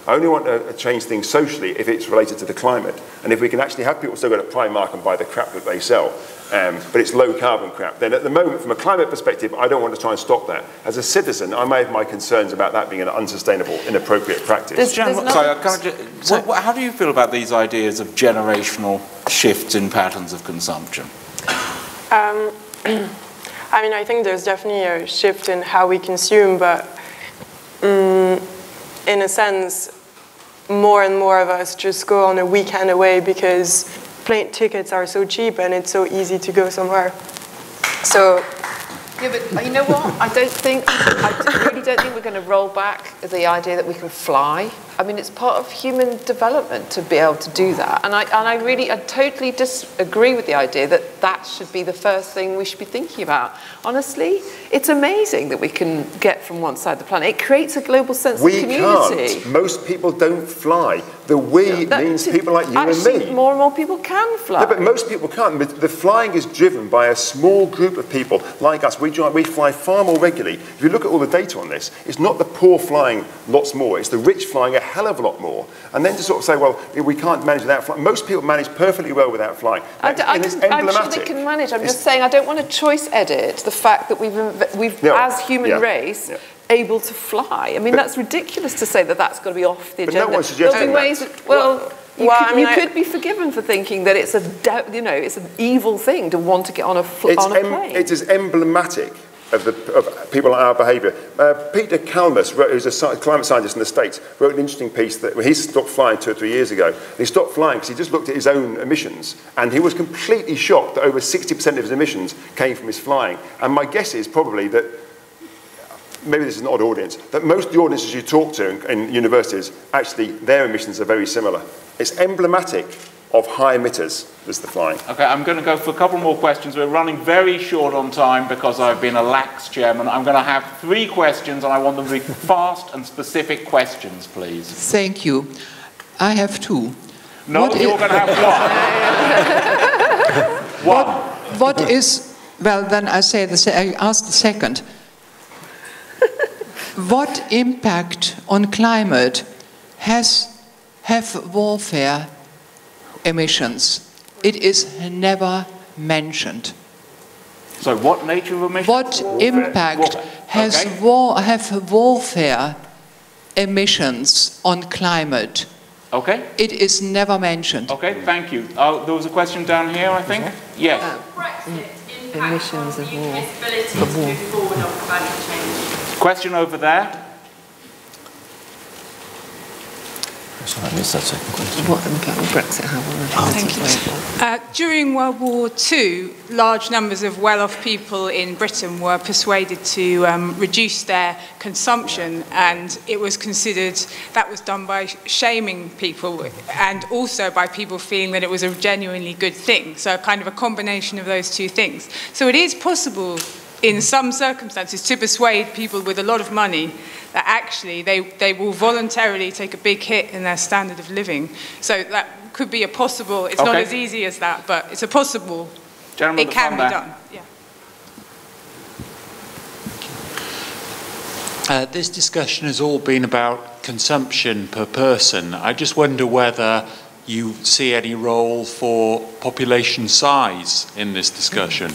S6: I only want to change things socially if it's related to the climate. And if we can actually have people still go to Primark and buy the crap that they sell, um, but it's low carbon crap, then at the moment, from a climate perspective, I don't want to try and stop that. As a citizen, I may have my concerns about that being an unsustainable, inappropriate practice.
S2: There's, Jeanne, there's sorry, can I just, what, what, how do you feel about these ideas of generational shifts in patterns of consumption?
S4: Um, I mean, I think there's definitely a shift in how we consume, but um, in a sense, more and more of us just go on a weekend away because plane tickets are so cheap and it's so easy to go somewhere. So,
S5: yeah, but you know what? I don't think, I really don't think we're going to roll back the idea that we can fly. I mean, it's part of human development to be able to do that. And I, and I really, I totally disagree with the idea that that should be the first thing we should be thinking about. Honestly, it's amazing that we can get from one side of the planet. It creates a global sense
S6: we
S5: of community.
S6: We can't. Most people don't fly. The we
S5: that,
S6: means people like you
S5: actually,
S6: and me.
S5: More and more people can fly.
S6: No, but most people can't. The flying is driven by a small group of people like us. We, we fly far more regularly. If you look at all the data on this, it's not the poor flying lots more. It's the rich flying a hell of a lot more. And then to sort of say, well, we can't manage without flying. Most people manage perfectly well without flying.
S5: I d I can, I'm sure they can manage. I'm it's, just saying I don't want to choice edit the fact that we've, we've
S6: no,
S5: as human
S6: yeah,
S5: race,
S6: yeah.
S5: able to fly. I mean, but, that's ridiculous to say that that's got to be off the
S6: but
S5: agenda.
S6: No one's suggesting
S5: There'll be ways
S6: that.
S5: that, well,
S4: well,
S5: you,
S4: well,
S5: could,
S4: I mean,
S5: you
S4: I,
S5: could be forgiven for thinking that it's a, you know, it's an evil thing to want to get on a,
S6: it's
S5: on a
S6: em
S5: plane.
S6: It is emblematic of, the, of people like our behaviour. Uh, Peter Kalmus, wrote, who's a climate scientist in the States, wrote an interesting piece that well, he stopped flying two or three years ago. He stopped flying because he just looked at his own emissions, and he was completely shocked that over sixty percent of his emissions came from his flying. And my guess is probably that, maybe this is an odd audience, that most of the audiences you talk to in, in universities, actually their emissions are very similar. It's emblematic of high emitters, is the flying.
S2: Okay, I'm going to go for a couple more questions. We're running very short on time because I've been a lax chairman. I'm going to have three questions, and I want them to be fast and specific questions, please.
S12: Thank you. I have two.
S2: No,
S12: what
S2: you're going to have one. One.
S12: What, what is, well, then I say the, I ask the second. What impact on climate has have warfare emissions? It is never mentioned.
S2: So what nature of emissions?
S12: What warfare. impact warfare. has
S2: okay.
S12: war have warfare emissions on climate?
S2: Okay.
S12: It is never mentioned.
S2: Okay, thank you. Uh, there was a question down here, I think. Yes.
S5: Uh,
S13: Brexit
S5: emissions of war.
S13: ability to move forward on climate change.
S2: Question over there.
S3: Sorry, I missed that second question.
S5: What impact will Brexit have on the
S13: Thank you. Uh, during World War Two, large numbers of well-off people in Britain were persuaded to um, reduce their consumption, and it was considered that was done by shaming people and also by people feeling that it was a genuinely good thing. So kind of a combination of those two things. So it is possible in some circumstances to persuade people with a lot of money that actually they, they will voluntarily take a big hit in their standard of living. So that could be a possible, it's
S2: okay.
S13: not as easy as that, but it's a possible,
S2: Gentlemen,
S13: it can be
S2: there.
S13: done. Yeah.
S14: Uh, this discussion has all been about consumption per person. I just wonder whether you see any role for population size in this discussion.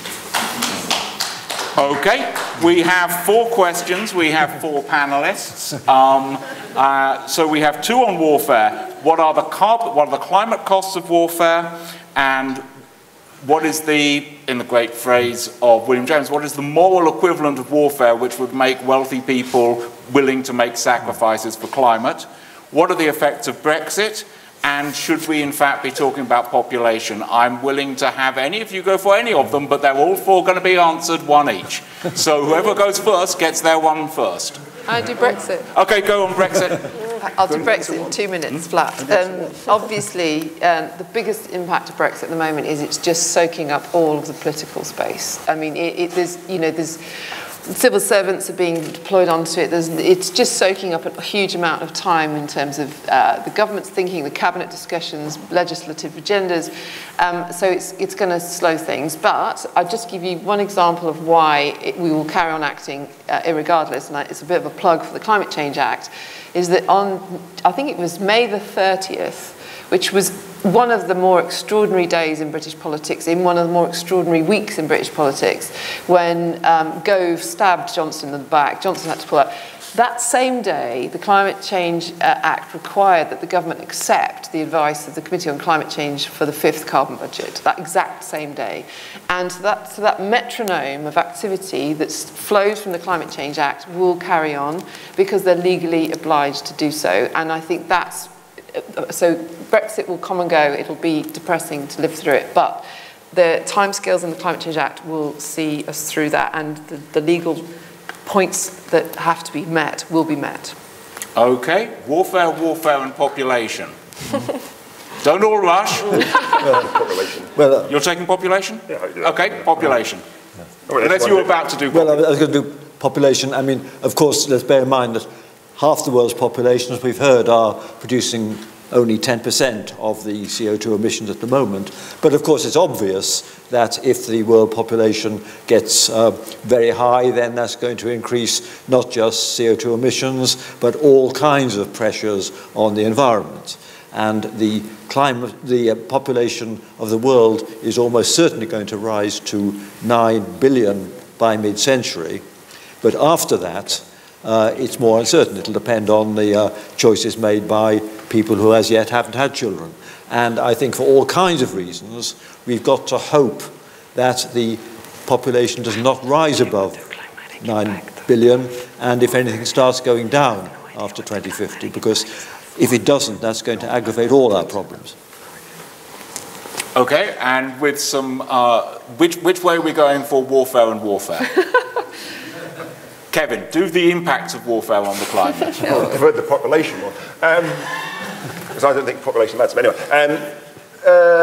S2: Okay, we have four questions. We have four panelists. Um, uh, so we have two on warfare. What are the carb what are the climate costs of warfare, and what is the, in the great phrase of William James, what is the moral equivalent of warfare which would make wealthy people willing to make sacrifices for climate? What are the effects of Brexit? And should we, in fact, be talking about population? I'm willing to have any of you go for any of them, but they're all four going to be answered one each. So whoever goes first gets their one first.
S5: I do Brexit.
S2: Okay, go on Brexit.
S5: I'll do Brexit in two minutes flat. Um, obviously, um, the biggest impact of Brexit at the moment is it's just soaking up all of the political space. I mean, it, it, there's, you know, there's civil servants are being deployed onto it. There's, it's just soaking up a huge amount of time in terms of uh, the government's thinking, the cabinet discussions, legislative agendas. Um, so it's, it's going to slow things. But I'll just give you one example of why it, we will carry on acting uh, irregardless, and it's a bit of a plug for the Climate Change Act, is that on, I think it was May the thirtieth, which was one of the more extraordinary days in British politics, in one of the more extraordinary weeks in British politics, when um, Gove stabbed Johnson in the back. Johnson had to pull out. That same day, the Climate Change uh, Act required that the government accept the advice of the Committee on Climate Change for the fifth carbon budget, that exact same day. And so that, so that metronome of activity that flows from the Climate Change Act will carry on because they're legally obliged to do so. And I think that's So Brexit will come and go. It'll be depressing to live through it, but the timescales in the Climate Change Act will see us through that, and the, the legal points that have to be met will be met.
S2: Okay, warfare, warfare and population. Don't all rush.
S6: Population.
S3: Well, uh,
S2: You're taking population?
S6: Yeah, I do that.
S2: Okay, population.
S6: Yeah. Oh,
S2: Unless you were about to do
S3: well,
S2: population.
S3: I was going to do population. I mean, of course, let's bear in mind that half the world's population, as we've heard, are producing only ten percent of the C O two emissions at the moment. But of course, it's obvious that if the world population gets uh, very high, then that's going to increase not just C O two emissions, but all kinds of pressures on the environment. And the climate, the uh, population of the world is almost certainly going to rise to nine billion by mid-century. But after that, Uh, it's more uncertain. It'll depend on the uh, choices made by people who as yet haven't had children. And I think for all kinds of reasons, we've got to hope that the population does not rise above nine billion, and if anything starts going down after twenty fifty, because if it doesn't, that's going to aggravate all our problems.
S2: Okay, and with some, uh, which, which way are we going for warfare and warfare? Kevin, do the impacts of warfare on the climate.
S6: I prefer the population one, um, because I don't think population matters. But anyway, um, uh,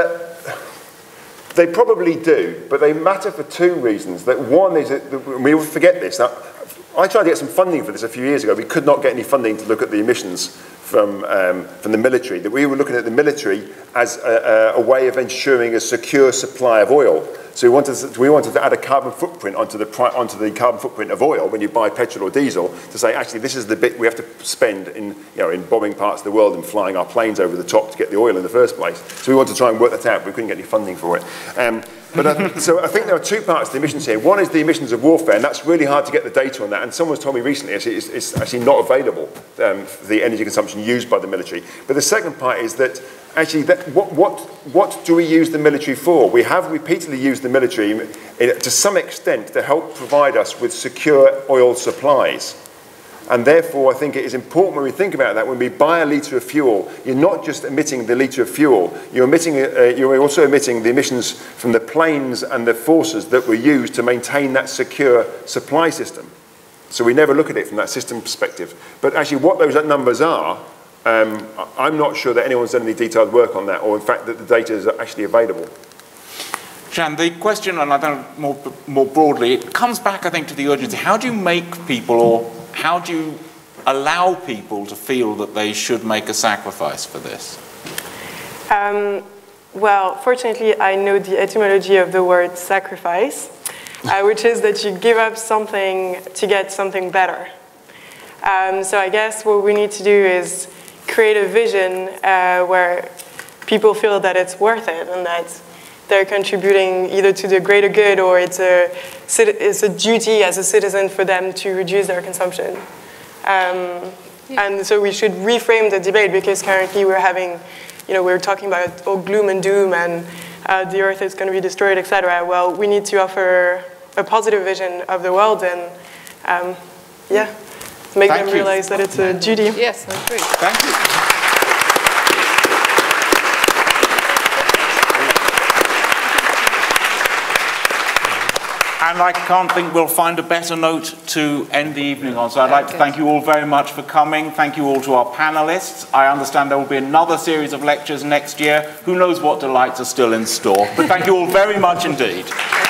S6: they probably do, but they matter for two reasons. That one is that we all forget this. Now, I tried to get some funding for this a few years ago. We could not get any funding to look at the emissions from, um, from the military. That we were looking at the military as a, a, a way of ensuring a secure supply of oil. So we wanted, to, we wanted to add a carbon footprint onto the, onto the carbon footprint of oil when you buy petrol or diesel, to say, actually, this is the bit we have to spend in, you know, in bombing parts of the world and flying our planes over the top to get the oil in the first place. So we wanted to try and work that out, but we couldn't get any funding for it. Um, but I, so I think there are two parts to the emissions here. One is the emissions of warfare, and that's really hard to get the data on that. And someone's told me recently it's, it's, it's actually not available, um, for the energy consumption used by the military. But the second part is that actually, that, what, what, what do we use the military for? We have repeatedly used the military in, to some extent to help provide us with secure oil supplies. And therefore, I think it is important when we think about that, when we buy a litre of fuel, you're not just emitting the litre of fuel, you're, emitting, uh, you're also emitting the emissions from the planes and the forces that were used to maintain that secure supply system. So we never look at it from that system perspective. But actually, what those numbers are, Um, I'm not sure that anyone's done any detailed work on that, or in fact that the data is actually available.
S2: Jeanne, the question, and I don't know more, more broadly, it comes back, I think, to the urgency. How do you make people, or how do you allow people to feel that they should make a sacrifice for this?
S4: Um, well, fortunately, I know the etymology of the word sacrifice, uh, which is that you give up something to get something better. Um, so I guess what we need to do is create a vision uh, where people feel that it's worth it and that they're contributing either to the greater good or it's a, it's a duty as a citizen for them to reduce their consumption. Um, yeah. And so we should reframe the debate, because currently we're having, you know, we're talking about oh, gloom and doom and uh, the earth is going to be destroyed, et cetera. Well, we need to offer a positive vision of the world and, um, yeah. Make
S2: Thank
S4: them
S2: you.
S4: realize that it's a duty.
S5: Yes, I agree.
S2: Thank you. And I can't think we'll find a better note to end the evening on. So I'd like to thank you all very much for coming. Thank you all to our panelists. I understand there will be another series of lectures next year. Who knows what delights are still in store. But thank you all very much indeed.